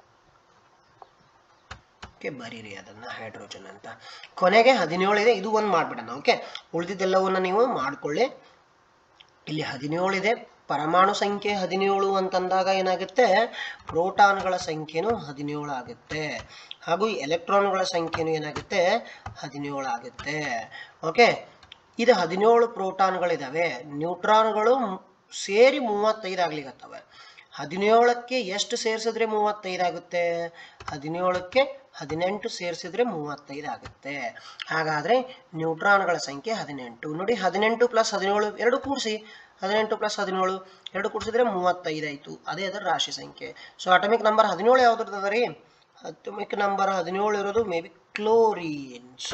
ಓಕೆ, ಬರೀರಿ ಅದನ್ನ ಹೈಡ್ರೋಜನ್ ಅಂತ. ಕೊನೆಗೆ 17 ಇದೆ, ಇದು ಒಂದು ಮಾಡ್ಬಿಡೋಣ. ಓಕೆ, ಉಳಿದಿದ್ದೆಲ್ಲವನ್ನ ನೀವು ಮಾಡ್ಕೊಳ್ಳಿ. ಇಲ್ಲಿ 17 ಇದೆ, ಪರಮಾಣು ಸಂಖ್ಯೆ 17 ಅಂತಂದಾಗ ಏನಾಗುತ್ತೆ, ಪ್ರೋಟಾನ್ಗಳ ಸಂಖ್ಯೆನೂ 17 ಆಗುತ್ತೆ. ಹಾಗೂ ಎಲೆಕ್ಟ್ರಾನ್ಗಳ ಸಂಖ್ಯೆನೂ ಏನಾಗುತ್ತೆ, 17 ಆಗುತ್ತೆ. ಓಕೆ, ಇದು 17 ಪ್ರೋಟಾನ್ಗಳಿದಾವೆ. ನ್ಯೂಟ್ರಾನ್ಗಳು ಸೇರಿ 35 ಆಗ್ಲಿಕ್ಕತ್ತವೆ. 17ಕ್ಕೆ ಎಷ್ಟು ಸೇರಿಸಿದ್ರೆ 35 ಆಗುತ್ತೆ, 17ಕ್ಕೆ 18 ಸೇರಿಸಿದ್ರೆ 35 ಆಗುತ್ತೆ. ಹಾಗಾದ್ರೆ ನ್ಯೂಟ್ರಾನ್ಗಳ ಸಂಖ್ಯೆ 18. ನೋಡಿ, 18 + 17 ಎರಡು ಕೂಡಿಸಿ, 18 + 17 ಎರಡು ಕೂಡಿಸಿದ್ರೆ 35 ಆಯ್ತು. ಅದೇ ಅದರ ರಾಶಿ ಸಂಖ್ಯೆ. ಸೊ ಅಟಮಿಕ್ ನಂಬರ್ 17 ಯಾವ್ದ್ರದ್ದು ಅದ ರೀ, ಅಟಮಿಕ್ ನಂಬರ್ 17 ಇರೋದು may be chlorine. So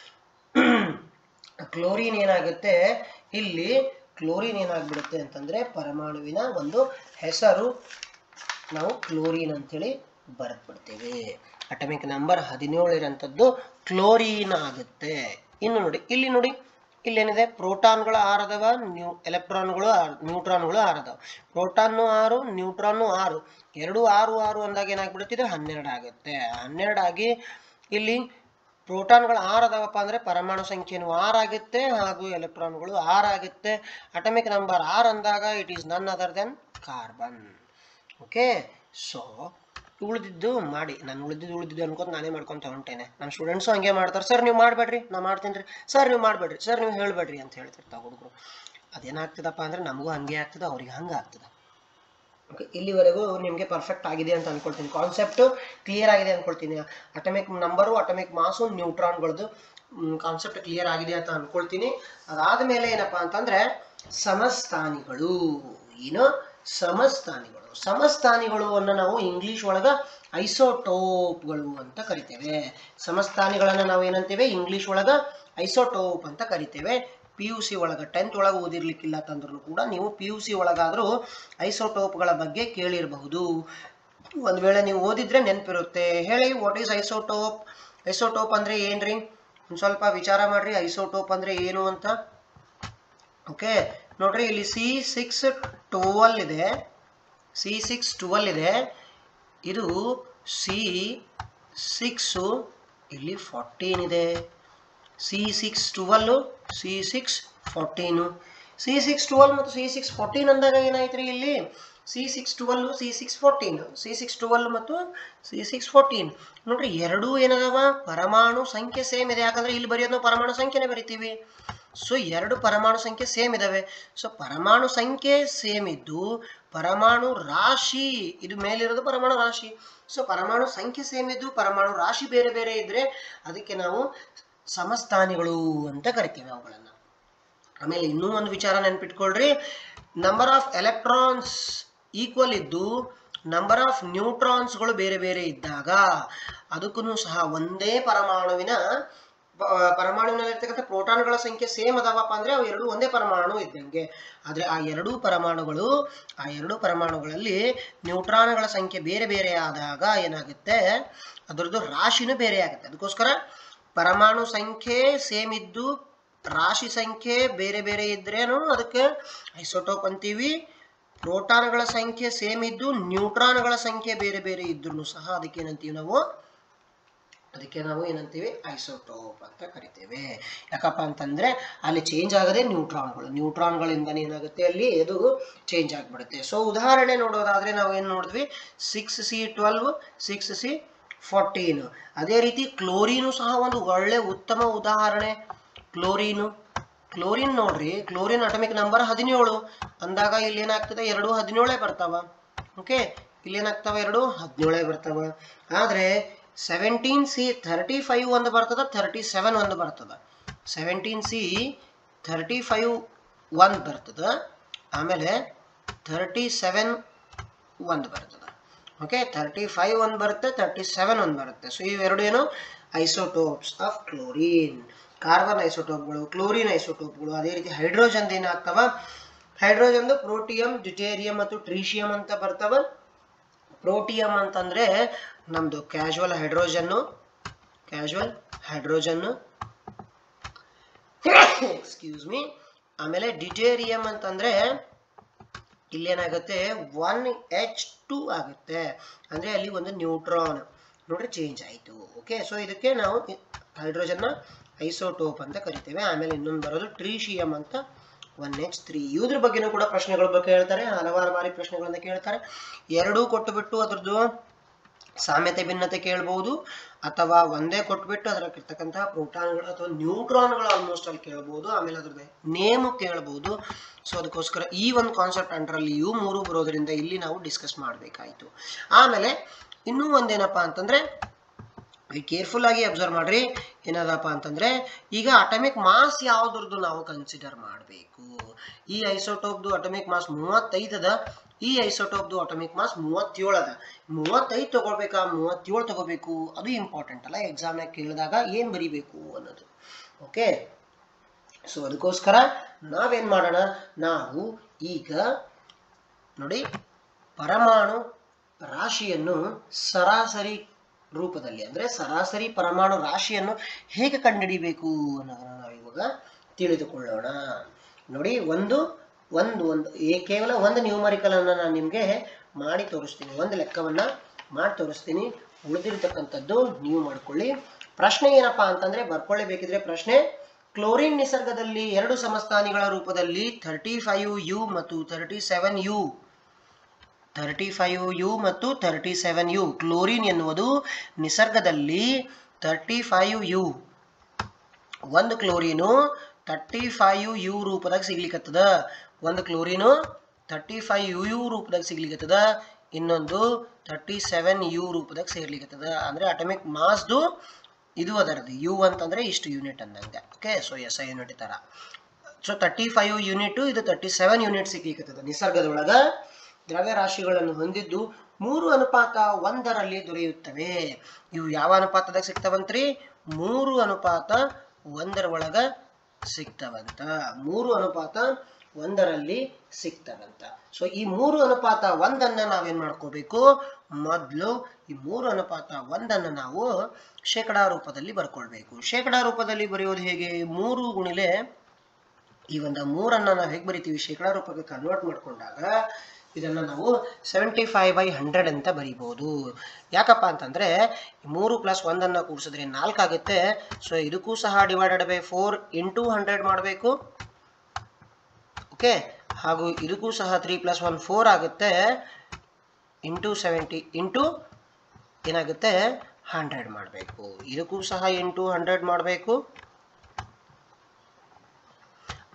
chlorine ಏನಾಗುತ್ತೆ, ಇಲ್ಲಿ ಕ್ಲೋರಿನ್ ಏನಾಗ್ಬಿಡುತ್ತೆ ಅಂತಂದ್ರೆ ಪರಮಾಣುವಿನ ಒಂದು ಹೆಸರು ನಾವು ಕ್ಲೋರಿನ್ ಅಂತೇಳಿ ಬರೆದ್ಬಿಡ್ತೇವೆ. ಅಟಮಿಕ್ ನಂಬರ್ 17 ಇರೋಂಥದ್ದು ಕ್ಲೋರಿನ್ ಆಗುತ್ತೆ. ಇನ್ನು ನೋಡಿ, ಇಲ್ಲಿ ನೋಡಿ, ಇಲ್ಲೇನಿದೆ, ಪ್ರೋಟಾನ್ಗಳು 6 ಅದಾವ, ಎಲೆಕ್ಟ್ರಾನ್ಗಳು ನ್ಯೂಟ್ರಾನ್ಗಳು 6 ಅದಾವ. ಪ್ರೋಟಾನ್ನು 6, ನ್ಯೂಟ್ರಾನ್ನು 6, 2 6 6 ಅಂದಾಗ ಏನಾಗ್ಬಿಡುತ್ತಿದೆ, 12 ಆಗುತ್ತೆ. 12 ಆಗಿ ಇಲ್ಲಿ ಪ್ರೋಟಾನ್ಗಳು 6 ಅದಾವಪ್ಪ ಅಂದ್ರೆ ಪರಮಾಣು ಸಂಖ್ಯೆನೂ 6 ಆಗುತ್ತೆ, ಹಾಗೂ ಎಲೆಕ್ಟ್ರಾನ್ಗಳು 6 ಆಗುತ್ತೆ. ಅಟಮಿಕ್ ನಂಬರ್ 6 ಅಂದಾಗ it is none other than carbon. Okay, so ಉಳಿದಿದ್ದು ಮಾಡಿ, ನಾನು ಉಳಿದಿದ್ದು ಅನ್ಕೋತ ನಾನೇ ಮಾಡ್ಕೊಂತ ಹೊಂಟೇನೆ. ನನ್ನ ಸ್ಟೂಡೆಂಟ್ಸು ಹಂಗೆ ಮಾಡ್ತಾರೆ, ಸರ್ ನೀವು ಮಾಡಬೇಡ್ರಿ, ನಾ ಮಾಡ್ತೀನಿ ರೀ, ಸರ್ ನೀವು ಮಾಡಬೇಡ್ರಿ, ಸರ್ ನೀವು ಹೇಳಬೇಡ್ರಿ ಅಂತ ಹೇಳ್ತಿರ್ತಾವೆ ಹುಡುಗರು. ಅದೇನಾಗ್ತದಪ್ಪ ಅಂದ್ರೆ ನಮಗೂ ಹಂಗೆ ಆಗ್ತದೆ, ಅವ್ರಿಗೆ ಹಂಗೆ ಆಗ್ತದೆ. ಓಕೆ, ಇಲ್ಲಿವರೆಗೂ ನಿಮಗೆ ಪರ್ಫೆಕ್ಟ್ ಆಗಿದೆ ಅಂತ ಅನ್ಕೊಳ್ತೀನಿ, ಕಾನ್ಸೆಪ್ಟು ಕ್ಲಿಯರ್ ಆಗಿದೆ ಅನ್ಕೊಳ್ತೀನಿ. ಅಟಮಿಕ್ ನಂಬರು, ಅಟಮಿಕ್ ಮಾಸು, ನ್ಯೂಟ್ರಾನ್ಗಳದ್ದು ಕಾನ್ಸೆಪ್ಟ್ ಕ್ಲಿಯರ್ ಆಗಿದೆ ಅಂತ ಅನ್ಕೊಳ್ತೀನಿ. ಅದಾದಮೇಲೆ ಏನಪ್ಪ ಅಂತಂದ್ರೆ ಸಮಸ್ಥಾನಿಗಳು. ಏನು ಸಮಸ್ಥಾನಿಗಳು? ಸಮಸ್ಥಾನಿಗಳು ಅನ್ನ ನಾವು ಇಂಗ್ಲಿಷ್ ಒಳಗ ಐಸೋಟೋಪ್ಗಳು ಅಂತ ಕರಿತೇವೆ. ಸಮಸ್ಥಾನಿಗಳನ್ನ ನಾವು ಏನಂತೇವೆ, ಇಂಗ್ಲಿಷ್ ಒಳಗ ಐಸೋಟೋಪ್ ಅಂತ ಕರಿತೇವೆ. PUC ಒಳಗ 10th ಒಳಗೆ ಓದಿರ್ಲಿಕ್ಕಿಲ್ಲ ತಂದ್ರೂ ಕೂಡ ನೀವು PUC ಒಳಗಾದ್ರೂ ಐಸೋಟೋಪ್ಗಳ ಬಗ್ಗೆ ಕೇಳಿರಬಹುದು. ಒಂದ್ ವೇಳೆ ನೀವು ಓದಿದ್ರೆ ನೆನಪಿರುತ್ತೆ. ಹೇಳಿ, ವಾಟ್ ಈಸ್ ಐಸೋಟೋಪ್? ಐಸೋಟೋಪ್ ಅಂದ್ರೆ ಏನ್ರಿ? ಒಂದ್ ಸ್ವಲ್ಪ ವಿಚಾರ ಮಾಡ್ರಿ, ಐಸೋಟೋಪ್ ಅಂದ್ರೆ ಏನು ಅಂತ. ಓಕೆ, ನೋಡ್ರಿ, ಇಲ್ಲಿ C612 ಇದೆ, C612 ಇದೆ. ಇದು C6 ಇಲ್ಲಿ 14 ಇದೆ. C612 C614 C612 ಮತ್ತು C614 ಅಂದಾಗ ಏನಾಯ್ತ್ರಿ, ಇಲ್ಲಿ C612 C614 C612 ಮತ್ತು C614 ನೋಡ್ರಿ, ಎರಡೂ ಏನದಾವ, ಪರಮಾಣು ಸಂಖ್ಯೆ ಸೇಮ್ ಇದೆ. ಯಾಕಂದ್ರೆ ಇಲ್ಲಿ ಬರೆಯೋದು ನಾವು ಪರಮಾಣು ಸಂಖ್ಯೆನೇ ಬರಿತೀವಿ. ಸೊ ಎರಡು ಪರಮಾಣು ಸಂಖ್ಯೆ ಸೇಮ್ ಇದಾವೆ. ಸೊ ಪರಮಾಣು ಸಂಖ್ಯೆ ಸೇಮ್ ಇದ್ದು ಪರಮಾಣು ರಾಶಿ, ಇದು ಮೇಲಿರೋದು ಪರಮಾಣು ರಾಶಿ. ಸೊ ಪರಮಾಣು ಸಂಖ್ಯೆ ಸೇಮ್ ಇದ್ದು ಪರಮಾಣು ರಾಶಿ ಬೇರೆ ಬೇರೆ ಇದ್ರೆ ಅದಕ್ಕೆ ನಾವು ಸಮಸ್ಥಾನಿಗಳು ಅಂತ ಕರಿತೀವಿ ಅವುಗಳನ್ನು. ಆಮೇಲೆ ಇನ್ನೂ ಒಂದು ವಿಚಾರ ನೆನ್ಪಿಟ್ಕೊಳ್ರಿ, ನಂಬರ್ ಆಫ್ ಎಲೆಕ್ಟ್ರಾನ್ಸ್ ಈಕ್ವಲ್ ಇದ್ದು ನಂಬರ್ ಆಫ್ ನ್ಯೂಟ್ರಾನ್ಸ್ಗಳು ಬೇರೆ ಬೇರೆ ಇದ್ದಾಗ ಅದಕ್ಕೂ ಸಹ ಒಂದೇ ಪರಮಾಣುವಿನಲ್ಲಿರ್ತಕ್ಕಂಥ ಪ್ರೋಟಾನ್ಗಳ ಸಂಖ್ಯೆ ಸೇಮ್ ಅದಾವಪ್ಪ ಅಂದ್ರೆ ಅವು ಎರಡು ಒಂದೇ ಪರಮಾಣು ಇದ್ದಂಗೆ. ಆದರೆ ಆ ಎರಡು ಪರಮಾಣುಗಳಲ್ಲಿ ನ್ಯೂಟ್ರಾನ್ಗಳ ಸಂಖ್ಯೆ ಬೇರೆ ಬೇರೆ ಆದಾಗ ಏನಾಗುತ್ತೆ, ಅದರದ್ದು ರಾಶಿನೂ ಬೇರೆ ಆಗುತ್ತೆ. ಅದಕ್ಕೋಸ್ಕರ ಪರಮಾಣು ಸಂಖ್ಯೆ ಸೇಮ್ ಇದ್ದು ರಾಶಿ ಸಂಖ್ಯೆ ಬೇರೆ ಬೇರೆ ಇದ್ರೇನು ಅದಕ್ಕೆ ಐಸೋಟೋಪ್ ಅಂತೀವಿ. ಪ್ರೋಟಾನ್ಗಳ ಸಂಖ್ಯೆ ಸೇಮ್ ಇದ್ದು ನ್ಯೂಟ್ರಾನ್ಗಳ ಸಂಖ್ಯೆ ಬೇರೆ ಬೇರೆ ಇದ್ರೂ ಸಹ ಅದಕ್ಕೆ ನಾವು ಏನಂತೀವಿ, ಐಸೋಟೋಪ್ ಅಂತ ಕರಿತೇವೆ. ಯಾಕಪ್ಪ ಅಂತಂದ್ರೆ ಅಲ್ಲಿ ಚೇಂಜ್ ಆಗದೆ ನ್ಯೂಟ್ರಾನ್ಗಳಿಂದನೇ ಏನಾಗುತ್ತೆ, ಅಲ್ಲಿ ಅದು ಚೇಂಜ್ ಆಗಿಬಿಡುತ್ತೆ. ಸೊ ಉದಾಹರಣೆ ನೋಡೋದಾದ್ರೆ ನಾವು ಏನು ನೋಡಿದ್ವಿ, 6C12 6C14. ಅದೇ ರೀತಿ ಕ್ಲೋರಿನು ಸಹ ಒಂದು ಒಳ್ಳೆ ಉತ್ತಮ ಉದಾಹರಣೆ. ಕ್ಲೋರಿನ್ ನೋಡ್ರಿ, ಕ್ಲೋರಿನ್ ಅಟಮಿಕ್ ನಂಬರ್ 17 ಅಂದಾಗ ಇಲ್ಲಿ ಏನಾಗ್ತದೆ, 2 17 ಬರ್ತಾವ. ಓಕೆ, ಇಲ್ಲಿ ಏನಾಗ್ತಾವ, 2 17 ಬರ್ತಾವ. ಆದ್ರೆ 17C35 ಒಂದು ಬರ್ತದ, 37 ಒಂದು ಬರ್ತದ. 17C35 ಒಂದು ಬರ್ತದ, ಆಮೇಲೆ 37 ಒಂದು ಬರ್ತದ. ಓಕೆ, 35 ಒಂದು ಬರುತ್ತೆ, 37 ಒಂದು ಬರುತ್ತೆ. ಸೊ ಇವೆರಡು ಏನು, ಐಸೋಟೋಪ್ಸ್ ಆಫ್ ಕ್ಲೋರಿನ್. ಕಾರ್ಬನ್ ಐಸೋಟೋಪ್ಗಳು, ಕ್ಲೋರಿನ್ ಐಸೋಟೋಪ್ಗಳು. ಅದೇ ರೀತಿ ಹೈಡ್ರೋಜನ್ ಏನಾಗ್ತವ, ಹೈಡ್ರೋಜನ್ ಪ್ರೋಟಿಯಂ, ಡ್ಯೂಟೇರಿಯಂ ಮತ್ತು ಟ್ರೀಶಿಯಂ ಅಂತ ಬರ್ತವ. ಪ್ರೋಟಿಯಂ ಅಂತಂದ್ರೆ ನಮ್ದು ಕ್ಯಾಶುವಲ್ ಹೈಡ್ರೋಜನ್ ಎಕ್ಸ್ಕ್ಯೂಸ್ ಮೀ. ಆಮೇಲೆ ಡ್ಯೂಟೇರಿಯಂ ಅಂತಂದ್ರೆ ಇಲ್ಲೇನಾಗುತ್ತೆ, 1H2 ಆಗುತ್ತೆ. ಅಂದ್ರೆ ಅಲ್ಲಿ ಒಂದು ನ್ಯೂಟ್ರಾನ್ ನೋಡ್ರಿ ಚೇಂಜ್ ಆಯಿತು. ಓಕೆ, ಸೊ ಇದಕ್ಕೆ ನಾವು ಹೈಡ್ರೋಜನ್ನ ಐಸೋಟೋಪ್ ಅಂತ ಕರಿತೇವೆ. ಆಮೇಲೆ ಇನ್ನೊಂದು ಬರೋದು ಟ್ರೀಶಿಯಂ ಅಂತ 1H3. ಇದ್ರ ಬಗ್ಗೆನೂ ಕೂಡ ಪ್ರಶ್ನೆಗಳ ಬಗ್ಗೆ ಹೇಳ್ತಾರೆ, ಹಲವಾರು ಬಾರಿ ಪ್ರಶ್ನೆಗಳನ್ನ ಕೇಳ್ತಾರೆ. ಎರಡೂ ಕೊಟ್ಟುಬಿಟ್ಟು ಅದ್ರದ್ದು ಸಾಮ್ಯತೆ ಭಿನ್ನತೆ ಕೇಳ್ಬಹುದು, ಅಥವಾ ಒಂದೇ ಕೊಟ್ಬಿಟ್ಟು ಅದರಲ್ಲಿರ್ತಕ್ಕಂತಹ ಪ್ರೋಟಾನ್ಗಳು ಅಥವಾ ನ್ಯೂಟ್ರಾನ್ಗಳು ಆಲ್ಮೋಸ್ಟ್ ಅಲ್ಲಿ ಕೇಳ್ಬಹುದು. ಆಮೇಲೆ ಅದ್ರದ್ದು ನೇಮ್ ಕೇಳ್ಬಹುದು. ಸೊ ಅದಕ್ಕೋಸ್ಕರ ಈ ಒಂದು ಕಾನ್ಸೆಪ್ಟ್ ಅಂಡರಲ್ಲಿ ಇವು ಮೂರು ಬರೋದ್ರಿಂದ ಇಲ್ಲಿ ನಾವು ಡಿಸ್ಕಸ್ ಮಾಡಬೇಕಾಯ್ತು. ಆಮೇಲೆ ಇನ್ನೂ ಒಂದೇನಪ್ಪಾ ಅಂತಂದ್ರೆ, ಕೇರ್ಫುಲ್ ಆಗಿ ಅಬ್ಸರ್ವ್ ಮಾಡ್ರಿ. ಏನದಪ್ಪ ಅಂತಂದ್ರೆ, ಈಗ ಅಟಮಿಕ್ ಮಾಸ್ ಯಾವ್ದ್ರದ್ದು ನಾವು ಕನ್ಸಿಡರ್ ಮಾಡಬೇಕು. ಈ ಐಸೋಟೋಪ್ದು ಅಟಮಿಕ್ ಮಾಸ್ 35 ಅದ, ಈ ಐಸೋಟೋಪ್ದು ಅಟಮಿಕ್ ಮಾಸ್ 37 ಅದ. 35 ತಗೊಳ್ಬೇಕಾ 37 ತಗೋಬೇಕು, ಅದು ಇಂಪಾರ್ಟೆಂಟ್ ಅಲ್ಲ. ಎಕ್ಸಾಮ್ನಾಗ ಕೇಳಿದಾಗ ಏನ್ ಬರಿಬೇಕು ಅನ್ನೋದು. ಓಕೆ, ಸೊ ಅದಕ್ಕೋಸ್ಕರ ನಾವೇನ್ ಮಾಡೋಣ, ನಾವು ಈಗ ನೋಡಿ ಪರಮಾಣು ರಾಶಿಯನ್ನು ಸರಾಸರಿ ರೂಪದಲ್ಲಿ, ಅಂದ್ರೆ ಸರಾಸರಿ ಪರಮಾಣು ರಾಶಿಯನ್ನು ಹೇಗೆ ಕಂಡುಹಿಡಿಬೇಕು ಅನ್ನೋದನ್ನ ನಾವಿವಾಗ ತಿಳಿದುಕೊಳ್ಳೋಣ. ನೋಡಿ, ಕೇವಲ ಒಂದು ನ್ಯೂಮರಿಕಲ್ ಅನ್ನ ನಾನು ನಿಮ್ಗೆ ಮಾಡಿ ತೋರಿಸ್ತೀನಿ, ಒಂದು ಲೆಕ್ಕವನ್ನ ಮಾಡಿ ತೋರಿಸ್ತೀನಿ. ಉಳಿದಿರ್ತಕ್ಕಂಥದ್ದು ನೀವು ಮಾಡ್ಕೊಳ್ಳಿ. ಪ್ರಶ್ನೆ ಏನಪ್ಪಾ ಅಂತಂದ್ರೆ, ಬರ್ಕೊಳ್ಳೇಬೇಕಿದ್ರೆ ಪ್ರಶ್ನೆ, ಕ್ಲೋರಿನ್ ನಿಸರ್ಗದಲ್ಲಿ ಎರಡು ಸಮಸ್ಥಾನಿಗಳ ರೂಪದಲ್ಲಿ 35U ಮತ್ತು 37U 35U ಮತ್ತು 37U. ಕ್ಲೋರಿನ್ ಎನ್ನುವುದು ನಿಸರ್ಗದಲ್ಲಿ 35U, ಒಂದು ಕ್ಲೋರಿನು 35U ರೂಪದಾಗ ಸಿಗ್ಲಿಕ್ಕತ್ತದ. ಒಂದು ಕ್ಲೋರಿನು 35U ರೂಪದಾಗ ಸಿಗ್ಲಿಕ್ಕತ್ತದ, ಇನ್ನೊಂದು 37U ರೂಪದಾಗ ಸೇರ್ಲಿಕ್ಕತ್ತದ. ಅಂದ್ರೆ ಅಟಮಿಕ್ ಮಾಸ್ದು ಇದು ಅದರದ್ದು ಯು ಅಂತಂದ್ರೆ ಇಷ್ಟು ಯೂನಿಟ್ ಅಂದಂಗೆ. ಓಕೆ, ಸೊ SI ಯೂನಿಟ್ ತರ. ಸೊ 35 ಯೂನಿಟ್, ಇದು 37 ಯೂನಿಟ್ ಸಿಗ್ಲಿಕ್ಕತ್ತದ. ನಿಸರ್ಗದೊಳಗ ದ್ರವ್ಯರಾಶಿಗಳನ್ನು ಹೊಂದಿದ್ದು 3:1 ದೊರೆಯುತ್ತವೆ. ಇವು ಯಾವ ಅನುಪಾತದಾಗ ಸಿಗ್ತಾವಂತ್ರಿ, 3:1 ಒಳಗ ಸಿಗ್ತಾವಂತ. 3:1 ಸಿಗ್ತಾವಂತ. ಸೊ ಈ 3:1 ನಾವೇನ್ ಮಾಡ್ಕೋಬೇಕು, ಮೊದಲು ಈ 3:1 ನಾವು ಶೇಕಡಾ ರೂಪದಲ್ಲಿ ಬರ್ಕೊಳ್ಬೇಕು. ಶೇಕಡಾ ರೂಪದಲ್ಲಿ ಬರೆಯೋದು ಹೇಗೆ, 3 ಗುಣಿಲೆ ಈ ಒಂದು 3 ನಾವು ಹೇಗೆ ಬರಿತೀವಿ, ಶೇಕಡಾ ರೂಪಕ್ಕೆ ಕನ್ವರ್ಟ್ ಮಾಡ್ಕೊಂಡಾಗ ಇದನ್ನ ನಾವು 75/100 ಅಂತ ಬರಿಬಹುದು. ಯಾಕಪ್ಪ ಅಂತಂದ್ರೆ 3 + 1 ಕೂಡಿಸಿದ್ರೆ 4 ಆಗುತ್ತೆ. ಸೊ ಇದಕ್ಕೂ ಸಹ ಡಿವೈಡೆಡ್ ಬೈ 4 × 100 ಮಾಡಬೇಕು. ಓಕೆ, ಹಾಗೂ ಇದಕ್ಕೂ ಸಹ 3 + 1 4 ಆಗುತ್ತೆ, ಇಂಟು 70 ಇಂಟು ಏನಾಗುತ್ತೆ 100 ಮಾಡಬೇಕು. ಇದಕ್ಕೂ ಸಹ ಇಂಟು 100 ಮಾಡಬೇಕು.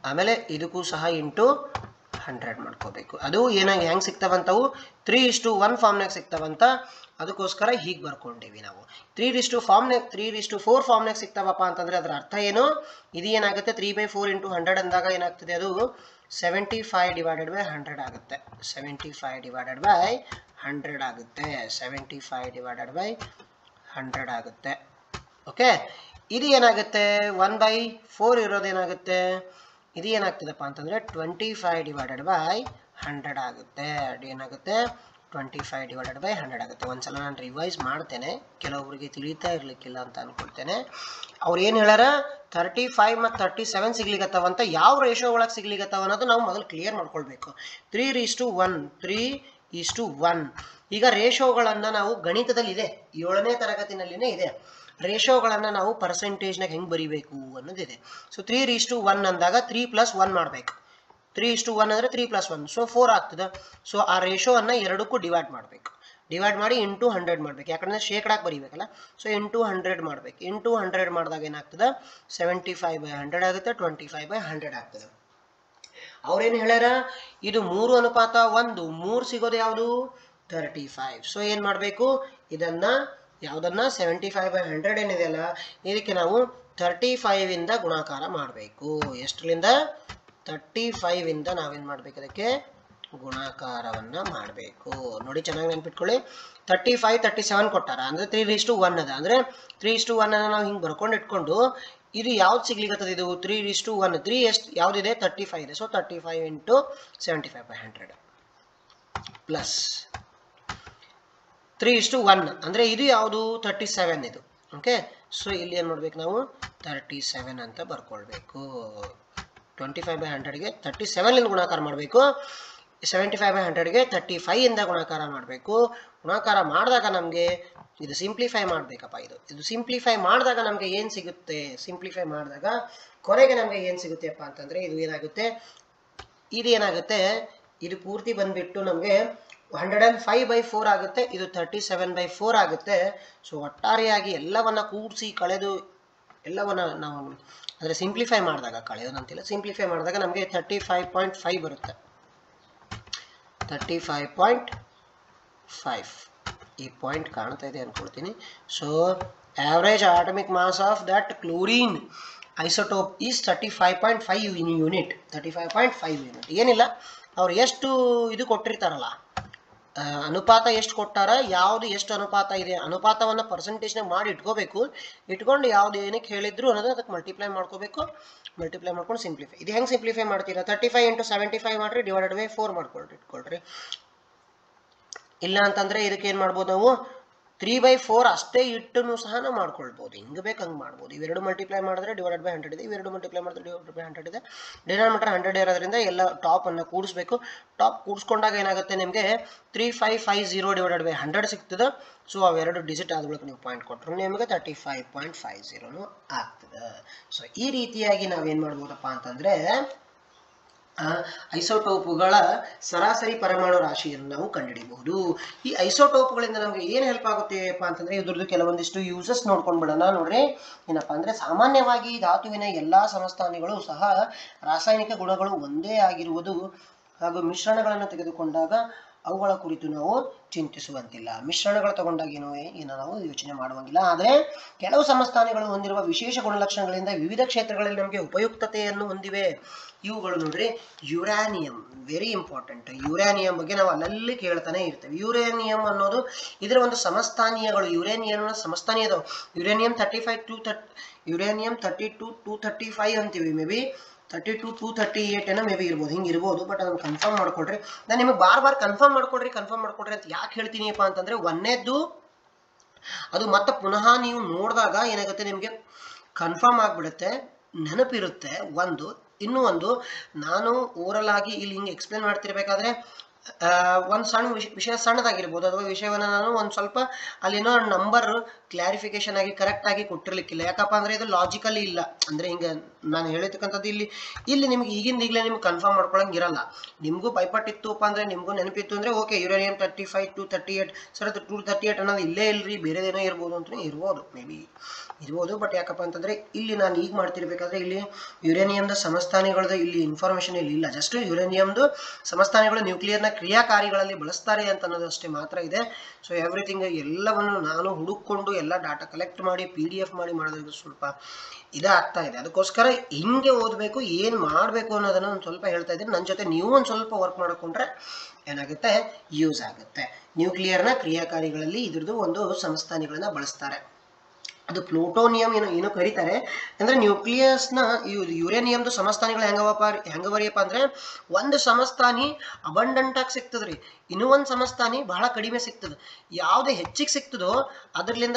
ಆಮೇಲೆ ಇದಕ್ಕೂ ಸಹ ಇಂಟು 100 ಮಾಡ್ಕೋಬೇಕು. ಅದು ಏನಾಗಿ ಹೆಂಗೆ ಸಿಗ್ತಾವಂತವು 3:1 ಫಾರ್ಮ್ನಾಗ ಸಿಗ್ತಾವಂತ, ಅದಕ್ಕೋಸ್ಕರ ಹೀಗೆ ಬರ್ಕೊಂಡಿವಿ ನಾವು. 3:4 ಫಾರ್ಮ್ನಾಗ ಸಿಗ್ತಾವಪ್ಪ ಅಂತಂದ್ರೆ ಅದರ ಅರ್ಥ ಏನು, ಇದು ಏನಾಗುತ್ತೆ 3/4 × 100 ಅಂದಾಗ ಏನಾಗ್ತದೆ, ಅದು 75/100 ಆಗುತ್ತೆ. 75/100 ಆಗುತ್ತೆ. 75/100 ಆಗುತ್ತೆ. ಓಕೆ, ಇದು ಏನಾಗುತ್ತೆ 1/4 ಇರೋದೇನಾಗುತ್ತೆ, ಇದು ಏನಾಗ್ತದಪ್ಪ ಅಂತಂದ್ರೆ 25/100 ಆಗುತ್ತೆ. ಏನಾಗುತ್ತೆ 25/100 ಆಗುತ್ತೆ. ಒಂದ್ಸಲ ನಾನು ರಿವೈಸ್ ಮಾಡ್ತೇನೆ, ಕೆಲವೊಬ್ಬರಿಗೆ ತಿಳಿತಾ ಇರ್ಲಿಕ್ಕಿಲ್ಲ ಅಂತ ಅನ್ಕೊಳ್ತೇನೆ. ಅವ್ರು ಏನು ಹೇಳ್ಯಾರ 35 ಮತ್ತು 37 ಸಿಗ್ಲಿಕ್ಕತ್ತಾವಂತ, ಯಾವ ರೇಷೋ ಒಳಗೆ ಸಿಗ್ಲಿಕ್ಕತ್ತಾವ ಅನ್ನೋದು ನಾವು ಮೊದಲು ಕ್ಲಿಯರ್ ಮಾಡ್ಕೊಳ್ಬೇಕು. 3:1 3:1. ಈಗ ರೇಷೋಗಳನ್ನು ನಾವು ಗಣಿತದಲ್ಲಿದೆ, 7ನೇ ತರಗತಿನಲ್ಲಿನೇ ಇದೆ. ರೇಷೋಗಳನ್ನು ನಾವು ಪರ್ಸೆಂಟೇಜ್ನಾಗ ಹೆಂಗೆ ಬರಿಬೇಕು ಅನ್ನೋದಿದೆ. ಸೊ 3:1 ಅಂದಾಗ 3 + 1 ಮಾಡಬೇಕು. 3:1 ಅಂದರೆ 3 + 1, ಸೊ 4 ಆಗ್ತದೆ. ಸೊ ಆ ರೇಷೋವನ್ನು ಎರಡಕ್ಕೂ ಡಿವೈಡ್ ಮಾಡಬೇಕು. ಡಿವೈಡ್ ಮಾಡಿ ಇಂಟು 100 ಮಾಡಬೇಕು, ಯಾಕಂದರೆ ಶೇಕಡಾಕ್ಕೆ ಬರೀಬೇಕಲ್ಲ. ಸೊ ಇಂಟು 100 ಮಾಡಬೇಕು. ಇಂಟು 100 ಮಾಡಿದಾಗ ಏನಾಗ್ತದೆ 75/100 ಆಗುತ್ತೆ. 25/100 ಆಗ್ತದೆ. ಅವ್ರೇನು ಹೇಳ್ಯಾರ, ಇದು 3:1, 3 ಸಿಗೋದು ಯಾವುದು 35. ಸೊ ಏನು ಮಾಡಬೇಕು, ಇದನ್ನು ಯಾವುದನ್ನ 75/100 ಏನಿದೆಯಲ್ಲ, ಇದಕ್ಕೆ ನಾವು 35 ಇಂದ ಗುಣಾಕಾರ ಮಾಡಬೇಕು. ಎಷ್ಟರಿಂದ 35 ಇಂದ ನಾವೇನು ಮಾಡಬೇಕು, ಅದಕ್ಕೆ ಗುಣಾಕಾರವನ್ನು ಮಾಡಬೇಕು. ನೋಡಿ ಚೆನ್ನಾಗಿ ನೆನ್ಪಿಟ್ಕೊಳ್ಳಿ. 35 37 ಕೊಟ್ಟಾರ ಅಂದರೆ 3:1 ಅದ, ಅಂದರೆ 3:1 ನಾವು ಹಿಂಗೆ ಬರ್ಕೊಂಡು ಇಟ್ಕೊಂಡು ಇದು ಯಾವ್ದು ಸಿಗ್ಲಿಕ್ಕತ್ತದ, ಇದು 3:1. 3 ಎಷ್ಟು ಯಾವುದಿದೆ 35 ಇದೆ. ಸೊ 35 × 75/100 ಪ್ಲಸ್ 3:1 ಅಂದರೆ ಇದು ಯಾವುದು 37 ಇದು. ಓಕೆ, ಸೊ ಇಲ್ಲಿ ಏನು ಮಾಡಬೇಕು ನಾವು 37 ಅಂತ ಬರ್ಕೊಳ್ಬೇಕು. 25/100ಗೆ 37 ಗುಣಾಕಾರ ಮಾಡಬೇಕು. 75/100ಗೆ 35 ಇಂದ ಗುಣಾಕಾರ ಮಾಡಬೇಕು. ಗುಣಾಕಾರ ಮಾಡಿದಾಗ ನಮಗೆ ಇದು ಸಿಂಪ್ಲಿಫೈ ಮಾಡಬೇಕಪ್ಪ. ಇದು ಸಿಂಪ್ಲಿಫೈ ಮಾಡಿದಾಗ ನಮಗೆ ಏನು ಸಿಗುತ್ತೆ, ಸಿಂಪ್ಲಿಫೈ ಮಾಡಿದಾಗ ಕೊನೆಗೆ ನಮಗೆ ಏನು ಸಿಗುತ್ತೆಪ್ಪ ಅಂತಂದರೆ ಇದು ಏನಾಗುತ್ತೆ, ಇದು ಪೂರ್ತಿ ಬಂದುಬಿಟ್ಟು ನಮಗೆ 105/4 ಆಗುತ್ತೆ. ಇದು 37/4 ಆಗುತ್ತೆ. ಸೊ ಒಟ್ಟಾರೆಯಾಗಿ ಎಲ್ಲವನ್ನ ಕೂಡಿಸಿ ಕಳೆದು ಎಲ್ಲವನ್ನ ನಾವು ಅಂದರೆ ಸಿಂಪ್ಲಿಫೈ ಮಾಡಿದಾಗ, ಕಳೆಯೋದಂತಿಲ್ಲ, ಸಿಂಪ್ಲಿಫೈ ಮಾಡಿದಾಗ ನಮಗೆ 35.5 ಬರುತ್ತೆ. 35.5 ಈ ಪಾಯಿಂಟ್ ಕಾಣ್ತಾ ಇದೆ ಅನ್ಕೊಳ್ತೀನಿ. So average atomic mass of that chlorine isotope is 35.5 unit. 35.5 unit. ಏನಿಲ್ಲ, ಅವ್ರು ಎಷ್ಟು ಇದು ಕೊಟ್ಟಿರ್ತಾರಲ್ಲ, ಅನುಪಾತ ಎಷ್ಟು ಕೊಟ್ಟಾರ, ಯಾವುದು ಎಷ್ಟು ಅನುಪಾತ ಇದೆ, ಅನುಪಾತವನ್ನು ಪರ್ಸೆಂಟೇಜ್ನಾಗ ಮಾಡಿ ಇಟ್ಕೋಬೇಕು. ಇಟ್ಕೊಂಡು ಯಾವ್ದು ಏನಕ್ಕೆ ಹೇಳಿದ್ರು ಅನ್ನೋದು ಅದಕ್ಕೆ ಮಲ್ಟಿಪ್ಲೈ ಮಾಡ್ಕೋಬೇಕು. ಮಲ್ಟಿಪ್ಲೈ ಮಾಡ್ಕೊಂಡು ಸಿಂಪ್ಲಿಫೈ. ಇದು ಹೆಂಗೆ ಸಿಂಪ್ಲಿಫೈ ಮಾಡ್ತೀರಾ, 35 × 75 ಮಾಡಿರಿ, /4 ಇಟ್ಕೊಳ್ರಿ. ಇಲ್ಲ ಅಂತಂದರೆ ಇದಕ್ಕೆ ಏನು ಮಾಡ್ಬೋದು, ನಾವು 3/4 ಅಷ್ಟೇ ಇಟ್ಟನ್ನು ಸಹ ನಾವು ಮಾಡ್ಕೊಳ್ಬೋದು. ಹಿಂಗೆ ಬೇಕು ಹಂಗೆ ಮಾಡ್ಬೋದು. ಇವೆರಡು ಮಲ್ಟಿಪ್ಲೈ ಮಾಡಿದ್ರೆ /100 ಇದೆ, ಇವೆರಡು ಮಲ್ಟಿಪ್ಲೈ ಮಾಡಿದ್ರೆ /100 ಇದೆ. ಡಿನಾಮಿನೇಟರ್ 100 ಇರೋದ್ರಿಂದ ಎಲ್ಲ ಟಾಪನ್ನು ಕೂಡಿಸ್ಬೇಕು. ಟಾಪ್ ಕೂಡಿಸ್ಕೊಂಡಾಗ ಏನಾಗುತ್ತೆ, ನಿಮಗೆ 3550 /100 ಸಿಗ್ತದೆ. ಸೊ ಅವೆರಡು ಡಿಜಿಟ್ ಆದ ಬಳಿಕ ನೀವು ಪಾಯಿಂಟ್ ಕೊಟ್ಟರು ನಿಮಗೆ 35.50 ಆಗ್ತದೆ. ಸೊ ಈ ರೀತಿಯಾಗಿ ನಾವೇನು ಮಾಡ್ಬೋದಪ್ಪ ಅಂತಂದರೆ ಐಸೋಟೋಪುಗಳ ಸರಾಸರಿ ಪರಮಾಣು ರಾಶಿಯನ್ನು ನಾವು ಕಂಡುಹಿಡಿಯಬಹುದು. ಈ ಐಸೋಟೋಪ್ಗಳಿಂದ ನಮಗೆ ಏನು ಹೆಲ್ಪ್ ಆಗುತ್ತೆಪ್ಪ ಅಂತಂದರೆ ಇದ್ರದ್ದು ಕೆಲವೊಂದಿಷ್ಟು ಯೂಸಸ್ ನೋಡ್ಕೊಂಡು ಬಿಡೋಣ. ನೋಡ್ರಿ, ಏನಪ್ಪ ಅಂದರೆ ಸಾಮಾನ್ಯವಾಗಿ ಧಾತುವಿನ ಎಲ್ಲ ಸಮಸ್ಥಾನಿಗಳು ಸಹ ರಾಸಾಯನಿಕ ಗುಣಗಳು ಒಂದೇ ಆಗಿರುವುದು ಹಾಗೂ ಮಿಶ್ರಣಗಳನ್ನು ತೆಗೆದುಕೊಂಡಾಗ ಅವುಗಳ ಕುರಿತು ನಾವು ಚಿಂತಿಸುವಂತಿಲ್ಲ. ಮಿಶ್ರಣಗಳು ತಗೊಂಡಾಗ ಏನೋ ನಾವು ಯೋಚನೆ ಮಾಡುವಂಗಿಲ್ಲ. ಆದರೆ ಕೆಲವು ಸಮಸ್ಥಾನಿಗಳು ಹೊಂದಿರುವ ವಿಶೇಷ ಗುಣಲಕ್ಷಣಗಳಿಂದ ವಿವಿಧ ಕ್ಷೇತ್ರಗಳಲ್ಲಿ ನಮಗೆ ಉಪಯುಕ್ತತೆಯನ್ನು ಹೊಂದಿವೆ. ಇವುಗಳು ನೋಡ್ರಿ, ಯುರೇನಿಯಂ ವೆರಿ ಇಂಪಾರ್ಟೆಂಟ್. ಯುರೇನಿಯಂ ಬಗ್ಗೆ ನಾವು ಅಲ್ಲಲ್ಲಿ ಕೇಳ್ತಾನೆ ಇರ್ತೇವೆ. ಯುರೇನಿಯಂ ಅನ್ನೋದು ಇದರ ಒಂದು ಸಮಸ್ಥಾನೀಯಗಳು. ಯುರೇನಿಯಂನ ಸಮಸ್ಥಾನೀಯ ಅದಾವೆ. ಯುರೇನಿಯಂ 32 235 ಅಂತೀವಿ. ಮೇ ಬಿ 32 238 ಏನೋ ಮೇ ಬಿ ಇರ್ಬೋದು, ಹಿಂಗೆ ಇರ್ಬೋದು. ಬಟ್ ಅದನ್ನು ಕನ್ಫರ್ಮ್ ಮಾಡ್ಕೊಳ್ರಿ. ನಾನು ನಿಮಗೆ ಬಾರ್ ಕನ್ಫರ್ಮ್ ಮಾಡ್ಕೊಡ್ರಿ ಅಂತ ಯಾಕೆ ಹೇಳ್ತೀನಿಪ್ಪ ಅಂತಂದರೆ, ಒಂದನೇದ್ದು ಅದು ಮತ್ತೆ ಪುನಃ ನೀವು ನೋಡಿದಾಗ ಏನಾಗುತ್ತೆ, ನಿಮಗೆ ಕನ್ಫರ್ಮ್ ಆಗಿಬಿಡುತ್ತೆ, ನೆನಪಿರುತ್ತೆ ಒಂದು. ಇನ್ನೂ ಒಂದು, ನಾನು ಓರಲ್ ಆಗಿ ಇಲ್ಲಿ ಹಿಂಗೆ ಎಕ್ಸ್ಪ್ಲೇನ್ ಮಾಡ್ತಿರ್ಬೇಕಾದ್ರೆ ಒಂದು ಸಣ್ಣ ವಿಷಯ ಸಣ್ಣದಾಗಿರ್ಬೋದು ಅಥವಾ ವಿಷಯವನ್ನು ನಾನು ಒಂದು ಸ್ವಲ್ಪ ಅಲ್ಲೇನೋ ನಂಬರ್ ಕ್ಲಾರಿಫಿಕೇಶನ್ ಆಗಿ ಕರೆಕ್ಟ್ ಆಗಿ ಕೊಟ್ಟಿರ್ಲಿಕ್ಕಿಲ್ಲ. ಯಾಕಪ್ಪ ಅಂದ್ರೆ ಇದು ಲಾಜಿಕಲಿ ಇಲ್ಲ. ಅಂದ್ರೆ ಹಿಂಗೆ ನಾನು ಹೇಳಿರ್ತಕ್ಕಂಥದ್ದು ಇಲ್ಲಿ ನಿಮ್ಗೆ ಈಗಲೇ ನಿಮ್ಗೆ ಕನ್ಫರ್ಮ್ ಮಾಡ್ಕೊಳಂಗಿರಲ್ಲ. ನಿಮಗೂ ಭಯಪಟ್ಟಿತ್ತುಪ್ಪ ಅಂದ್ರೆ ನಿಮಗೂ ನೆನಪಿತ್ತು ಅಂದ್ರೆ ಓಕೆ ಯುರೇನಿಯಂ 35 to 38 ಸರ್ 238 ಅನ್ನೋದು ಇಲ್ಲೇ ಇಲ್ರಿ, ಬೇರೆದೇನೋ ಇರ್ಬೋದು ಅಂತ ಇರ್ಬೋದು, ಮೇ ಬಿ ಇರ್ಬೋದು. ಬಟ್ ಯಾಕಪ್ಪ ಅಂತಂದ್ರೆ ಇಲ್ಲಿ ನಾನು ಈಗ ಮಾಡ್ತಿರ್ಬೇಕಾದ್ರೆ ಇಲ್ಲಿ ಯುರೇನಿಯಂದ ಸಮಸ್ಥಾನಿಗಳದ್ದು ಇಲ್ಲಿ ಇನ್ಫಾರ್ಮೇಶನ್ ಇಲ್ಲಿ ಇಲ್ಲ. ಜಸ್ಟ್ ಯುರೇನಿಯಂದು ಸಮಸ್ಥಾನಿಗಳು ನ್ಯೂಕ್ಲಿಯರ್ನ ಕ್ರಿಯಾಕಾರಿಗಳಲ್ಲಿ ಬಳಸ್ತಾರೆ ಅಂತ ಅನ್ನೋದು ಅಷ್ಟೇ ಮಾತ್ರ ಇದೆ. ಸೊ ಎವ್ರಿಥಿಂಗ್ ಎಲ್ಲವನ್ನು ನಾನು ಹುಡುಕೊಂಡು ಎಲ್ಲ ಡಾಟಾ ಕಲೆಕ್ಟ್ ಮಾಡಿ PDF ಮಾಡಿ ಮಾಡೋದ್ರಿಂದ ಸ್ವಲ್ಪ ಇದಾಗ್ತಾ ಇದೆ. ಅದಕ್ಕೋಸ್ಕರ ಹಿಂಗೆ ಓದಬೇಕು, ಏನು ಮಾಡಬೇಕು ಅನ್ನೋದನ್ನು ಒಂದು ಸ್ವಲ್ಪ ಹೇಳ್ತಾ ಇದ್ದೀನಿ. ನನ್ನ ಜೊತೆ ನೀವು ಒಂದು ಸ್ವಲ್ಪ ವರ್ಕ್ ಮಾಡಿಕೊಂಡ್ರೆ ಏನಾಗುತ್ತೆ, ಯೂಸ್ ಆಗುತ್ತೆ. ನ್ಯೂಕ್ಲಿಯರ್ನ ಕ್ರಿಯಾಕಾರಿಗಳಲ್ಲಿ ಇದ್ರದ್ದು ಒಂದು ಸಮಸ್ಥಾನಿಗಳನ್ನ ಬಳಸ್ತಾರೆ. ಅದು ಪ್ಲೂಟೋನಿಯಂ ಏನು ಕರೀತಾರೆ ಅಂದ್ರೆ ನ್ಯೂಕ್ಲಿಯಸ್ನ ಯುರೇನಿಯಂದು ಸಮಸ್ಥಾನಿಗಳು ಹೆಂಗವರಿಯಪ್ಪ ಅಂದ್ರೆ ಒಂದು ಸಮಸ್ಥಾನಿ ಅಬಂಡೆಂಟ್ ಆಗಿ ಸಿಗ್ತದ್ರಿ, ಇನ್ನೂ ಒಂದು ಸಮಸ್ಥಾನಿ ಬಹಳ ಕಡಿಮೆ ಸಿಗ್ತದೆ. ಯಾವುದೇ ಹೆಚ್ಚಿಗೆ ಸಿಗ್ತದೋ ಅದರಿಂದ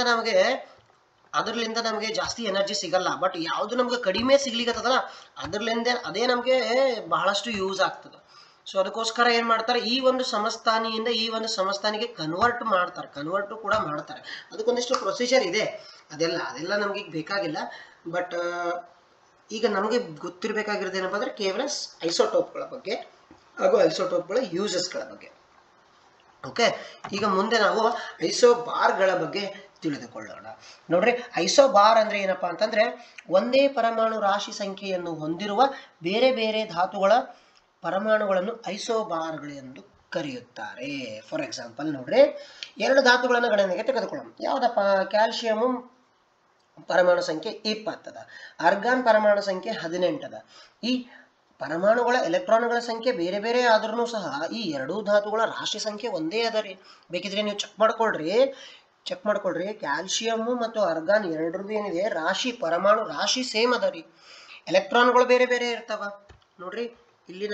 ನಮಗೆ ಜಾಸ್ತಿ ಎನರ್ಜಿ ಸಿಗಲ್ಲ. ಬಟ್ ಯಾವುದು ನಮ್ಗೆ ಕಡಿಮೆ ಸಿಗ್ಲಿಕ್ಕತ್ತದಲ್ಲ ಅದರ್ಲಿಂದ ಅದೇ ನಮಗೆ ಬಹಳಷ್ಟು ಯೂಸ್ ಆಗ್ತದೆ. ಸೊ ಅದಕ್ಕೋಸ್ಕರ ಏನು ಮಾಡ್ತಾರೆ, ಈ ಒಂದು ಸಮಸ್ಥಾನಿಯಿಂದ ಈ ಒಂದು ಸಮಸ್ಥಾನಿಗೆ ಕನ್ವರ್ಟ್ ಕೂಡ ಮಾಡ್ತಾರೆ. ಅದಕ್ಕೊಂದಿಷ್ಟು ಪ್ರೊಸೀಜರ್ ಇದೆ, ಅದೆಲ್ಲ ನಮ್ಗೆ ಈಗ ಬೇಕಾಗಿಲ್ಲ. ಬಟ್ ಈಗ ನಮಗೆ ಗೊತ್ತಿರಬೇಕಾಗಿರೋದು ಏನಪ್ಪ ಅಂದ್ರೆ ಕೇವಲ ಐಸೋಟೋಪ್ಗಳ ಬಗ್ಗೆ ಹಾಗೂ ಐಸೋಟೋಪ್ಗಳ ಯೂಸಸ್ಗಳ ಬಗ್ಗೆ. ಓಕೆ, ಈಗ ಮುಂದೆ ನಾವು ಐಸೋಬಾರ್ಗಳ ಬಗ್ಗೆ ತಿಳಿದುಕೊಳ್ಳೋಣ. ನೋಡ್ರಿ, ಐಸೋಬಾರ್ ಅಂದ್ರೆ ಏನಪ್ಪಾ ಅಂತಂದ್ರೆ ಒಂದೇ ಪರಮಾಣು ರಾಶಿ ಸಂಖ್ಯೆಯನ್ನು ಹೊಂದಿರುವ ಬೇರೆ ಬೇರೆ ಧಾತುಗಳ ಪರಮಾಣುಗಳನ್ನು ಐಸೋಬಾರ್ಗಳೆಂದು ಕರೆಯುತ್ತಾರೆ. ಫಾರ್ ಎಕ್ಸಾಂಪಲ್ ನೋಡ್ರಿ, ಎರಡು ಧಾತುಗಳನ್ನು ಗಣನೆಗೆ ತೆಗೆದುಕೊಳ್ಳೋಣ. ಯಾವುದಪ್ಪ, ಕ್ಯಾಲ್ಸಿಯಂ ಪರಮಾಣು ಸಂಖ್ಯೆ 20 ಅದ, ಆರ್ಗಾನ್ ಪರಮಾಣು ಸಂಖ್ಯೆ 18 ಅದ. ಈ ಪರಮಾಣುಗಳ ಎಲೆಕ್ಟ್ರಾನ್ಗಳ ಸಂಖ್ಯೆ ಬೇರೆ ಬೇರೆ ಆದ್ರೂ ಸಹ ಈ ಎರಡೂ ಧಾತುಗಳ ರಾಶಿ ಸಂಖ್ಯೆ ಒಂದೇ ಅದ ರೀ. ಬೇಕಿದ್ರೆ ನೀವು ಚೆಕ್ ಮಾಡ್ಕೊಳ್ರಿ ಕ್ಯಾಲ್ಸಿಯಂ ಮತ್ತು ಆರ್ಗಾನ್ ಎರಡರದ್ದು ಏನಿದೆ ಪರಮಾಣು ರಾಶಿ ಸೇಮ್ ಅದ ರೀ. ಎಲೆಕ್ಟ್ರಾನ್ಗಳು ಬೇರೆ ಬೇರೆ ಇರ್ತಾವ. ನೋಡ್ರಿ, ಇಲ್ಲಿ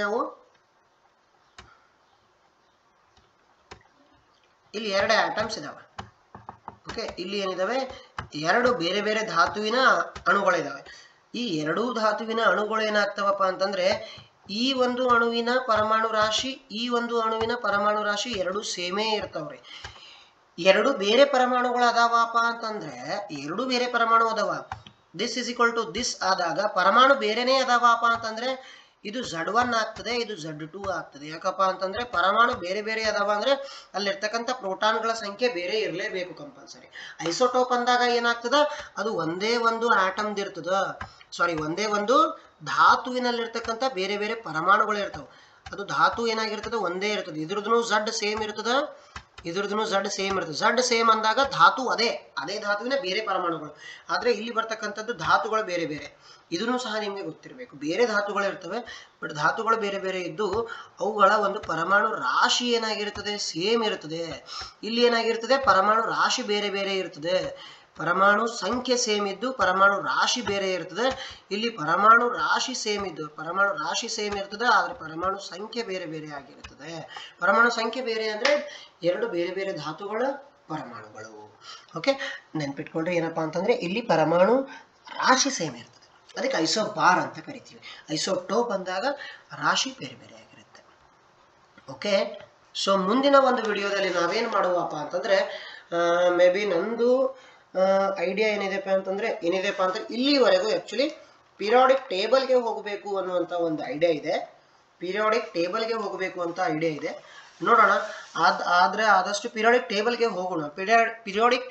ಎರಡು ಆಟಮ್ಸ್ ಇದಾವೆ. ಓಕೆ, ಇಲ್ಲಿ ಏನಿದಾವೆ, ಎರಡು ಬೇರೆ ಬೇರೆ ಧಾತುವಿನ ಅಣುಗಳಿದಾವೆ. ಈ ಎರಡೂ ಧಾತುವಿನ ಅಣುಗಳು ಏನಾಗ್ತಾವಪ್ಪ ಅಂತಂದ್ರೆ ಈ ಒಂದು ಅಣುವಿನ ಪರಮಾಣು ರಾಶಿ ಈ ಒಂದು ಅಣುವಿನ ಪರಮಾಣು ರಾಶಿ ಎರಡು ಸೇಮೇ ಇರ್ತಾವ್ರಿ. ಎರಡು ಬೇರೆ ಪರಮಾಣುಗಳು ಅದಾವಪ್ಪ ಅಂತಂದ್ರೆ ಎರಡು ಬೇರೆ ಪರಮಾಣು ಅದಾವ, this is equal to this ಆದಾಗ ಪರಮಾಣು ಬೇರೆನೇ ಅದಾವಪ್ಪ ಅಂತಂದ್ರೆ ಇದು Z1 ಆಗ್ತದೆ, ಇದು Z2 ಆಗ್ತದೆ. ಯಾಕಪ್ಪ ಅಂತಂದ್ರೆ ಪರಮಾಣು ಬೇರೆ ಬೇರೆ ಅದಾವ ಅಂದ್ರೆ ಅಲ್ಲಿರ್ತಕ್ಕಂಥ ಪ್ರೋಟಾನ್ಗಳ ಸಂಖ್ಯೆ ಬೇರೆ ಇರಲೇಬೇಕು ಕಂಪಲ್ಸರಿ. ಐಸೋಟೋಪ್ ಅಂದಾಗ ಏನಾಗ್ತದ, ಅದು ಒಂದೇ ಒಂದು ಆಟಮ್ದು ಇರ್ತದ, ಒಂದೇ ಒಂದು ಧಾತುವಿನಲ್ಲಿರ್ತಕ್ಕಂಥ ಬೇರೆ ಬೇರೆ ಪರಮಾಣುಗಳು ಇರ್ತಾವ. ಅದು ಧಾತು ಏನಾಗಿರ್ತದೆ, ಒಂದೇ ಇರ್ತದೆ. ಇದ್ರದ್ದು Z ಸೇಮ್ ಇರ್ತದ, ಇದ್ರದ್ದು Z ಸೇಮ್ ಇರ್ತದೆ. Z ಸೇಮ್ ಅಂದಾಗ ಧಾತು ಅದೇ ಧಾತುವಿನ ಬೇರೆ ಪರಮಾಣುಗಳು. ಆದ್ರೆ ಇಲ್ಲಿ ಬರ್ತಕ್ಕಂಥದ್ದು ಧಾತುಗಳು ಬೇರೆ ಬೇರೆ. ಇದನ್ನು ಸಹ ನಿಮಗೆ ಗೊತ್ತಿರಬೇಕು. ಬೇರೆ ಧಾತುಗಳು ಇರ್ತವೆ, ಬಟ್ ಧಾತುಗಳು ಬೇರೆ ಬೇರೆ ಇದ್ದು ಅವುಗಳ ಒಂದು ಪರಮಾಣು ರಾಶಿ ಏನಾಗಿರ್ತದೆ, ಸೇಮ್ ಇರ್ತದೆ. ಇಲ್ಲಿ ಏನಾಗಿರ್ತದೆ, ಪರಮಾಣು ರಾಶಿ ಬೇರೆ ಬೇರೆ ಇರ್ತದೆ. ಪರಮಾಣು ಸಂಖ್ಯೆ ಸೇಮ್ ಇದ್ದು ಪರಮಾಣು ರಾಶಿ ಬೇರೆ ಇರ್ತದೆ. ಇಲ್ಲಿ ಪರಮಾಣು ರಾಶಿ ಸೇಮ್ ಇರ್ತದೆ, ಆದ್ರೆ ಪರಮಾಣು ಸಂಖ್ಯೆ ಬೇರೆ ಬೇರೆ ಆಗಿರ್ತದೆ. ಪರಮಾಣು ಸಂಖ್ಯೆ ಬೇರೆ ಅಂದ್ರೆ ಎರಡು ಬೇರೆ ಬೇರೆ ಧಾತುಗಳ ಪರಮಾಣುಗಳು. ಓಕೆ, ನೆನ್ಪಿಟ್ಕೊಂಡ್ರೆ ಏನಪ್ಪಾ ಅಂತಂದ್ರೆ ಇಲ್ಲಿ ಪರಮಾಣು ರಾಶಿ ಸೇಮ್ ಇರ್ತದೆ, ಅದಕ್ಕೆ ಐಸೋಬಾರ್ ಅಂತ ಕರಿತೀವಿ. ಐಸೋಟೋಪ್ ಅಂದಾಗ ರಾಶಿ ಬೇರೆ ಬೇರೆ ಆಗಿರುತ್ತೆ. ಓಕೆ, ಸೊ ಮುಂದಿನ ಒಂದು ವಿಡಿಯೋದಲ್ಲಿ ನಾವೇನು ಮಾಡುವಪ್ಪ ಅಂತಂದ್ರೆ ಮೇ ಬಿ ನಂದು ಐಡಿಯಾ ಏನಿದೆಪ್ಪ ಅಂತಂದ್ರೆ ಇಲ್ಲಿವರೆಗೂ ಆ್ಯಕ್ಚುಲಿ ಪಿರಿಯಾಡಿಕ್ ಟೇಬಲ್ಗೆ ಹೋಗಬೇಕು ಅನ್ನುವಂಥ ಒಂದು ಐಡಿಯಾ ಇದೆ. ನೋಡೋಣ. ಆದರೆ ಆದಷ್ಟು ಪಿರಿಯಾಡಿಕ್ ಟೇಬಲ್ಗೆ ಹೋಗೋಣ. ಪಿರಿಯಾಡಿಕ್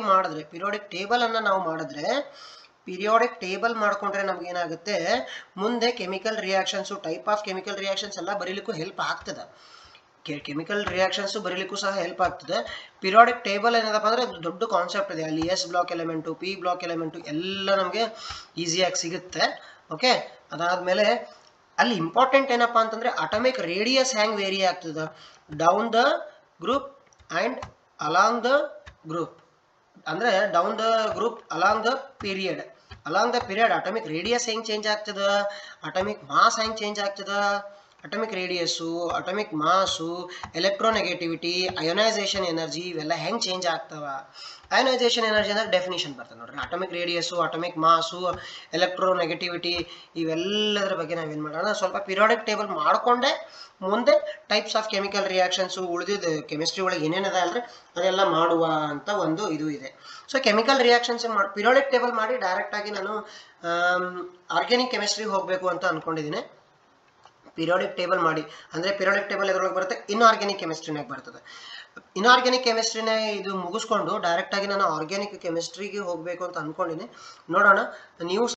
ಟೇಬಲ್ ಮಾಡ್ಕೊಂಡ್ರೆ ನಮ್ಗೆ ಏನಾಗುತ್ತೆ, ಮುಂದೆ chemical reactions, type of chemical reactions ಎಲ್ಲ ಬರೀಲಿಕ್ಕೂ ಹೆಲ್ಪ್ ಆಗ್ತದೆ. ಕೆಮಿಕಲ್ ರಿಯಾಕ್ಷನ್ಸು ಬರೀಲಿಕ್ಕೂ ಸಹ ಹೆಲ್ಪ್ ಆಗ್ತದೆ. ಪಿರಿಯಾಡಿಕ್ ಟೇಬಲ್ ಏನದಪ್ಪ ಅಂದರೆ ಅದು ದೊಡ್ಡ ಕಾನ್ಸೆಪ್ಟ್ ಇದೆ. ಅಲ್ಲಿ S block element, P block element ಎಲ್ಲ ನಮಗೆ ಈಸಿಯಾಗಿ ಸಿಗುತ್ತೆ. ಓಕೆ, ಅದಾದಮೇಲೆ ಅಲ್ಲಿ ಇಂಪಾರ್ಟೆಂಟ್ ಏನಪ್ಪ ಅಂತಂದರೆ ಅಟಮಿಕ್ ರೇಡಿಯಸ್ ಹೆಂಗೆ ವೇರಿ ಆಗ್ತದೆ, down the group and along the group. ಅಂದರೆ down the group along the period atomic radius ಹೆಂಗೆ ಚೇಂಜ್ ಆಗ್ತದೆ, ಅಟಮಿಕ್ ಮಾಸ್ ಹೆಂಗೆ ಚೇಂಜ್ ಆಗ್ತದೆ, atomic radius, atomic mass, electronegativity, ionisation energy ಇವೆಲ್ಲ ಹೆಂಗೆ ಚೇಂಜ್ ಆಗ್ತಾವ. ಅಯೋನೈಸೇಷನ್ ಎನರ್ಜಿ ಅಂದ್ರೆ ಡೆಫಿನಿಷನ್ ಬರ್ತದೆ ನೋಡ್ರಿ. Atomic radius, atomic mass, electronegativity ಇವೆಲ್ಲದರ ಬಗ್ಗೆ ನಾವೇನು ಮಾಡೋಣ, ಸ್ವಲ್ಪ ಪಿರಿಯಾಡಿಕ್ ಟೇಬಲ್ ಮಾಡಿಕೊಂಡೆ ಮುಂದೆ ಟೈಪ್ಸ್ ಆಫ್ ಕೆಮಿಕಲ್ ರಿಯಾಕ್ಷನ್ಸು ಉಳಿದಿದ್ದು ಕೆಮಿಸ್ಟ್ರಿ ಒಳಗೆ ಏನೇನಿದೆ ಅಲ್ರಿ ಅದೆಲ್ಲ ಮಾಡುವ ಅಂತ ಒಂದು ಇದು ಇದೆ. So chemical reactions periodic table ಮಾಡಿ ಡೈರೆಕ್ಟಾಗಿ ನಾನು ಆರ್ಗ್ಯಾನಿಕ್ ಕೆಮಿಸ್ಟ್ರಿಗೆ ಹೋಗಬೇಕು ಅಂತ ಅಂದ್ಕೊಂಡಿದ್ದೀನಿ. ಪಿರಿಯಾಡಿಕ್ ಟೇಬಲ್ ಮಾಡಿ ಅಂದರೆ ಪಿರಿಯಾಡಿಕ್ ಟೇಬಲ್ ಎದ್ರೊಳಗೆ ಬರುತ್ತೆ, ಇನ್ಆರ್ಗ್ಯಾನಿಕ್ ಕೆಮಿಸ್ಟ್ರಿನಾಗ ಬರ್ತದೆ. ಇನ್ಆರ್ಗ್ಯಾನಿಕ್ ಕೆಮಿಸ್ಟ್ರಿನೇ ಇದು ಮುಗಿಸ್ಕೊಂಡು ಡೈರೆಕ್ಟಾಗಿ ನಾನು ಆರ್ಗ್ಯಾನಿಕ್ ಕೆಮಿಸ್ಟ್ರಿಗೆ ಹೋಗಬೇಕು ಅಂತ ಅಂದ್ಕೊಂಡಿನಿ. ನೋಡೋಣ. ನೀವು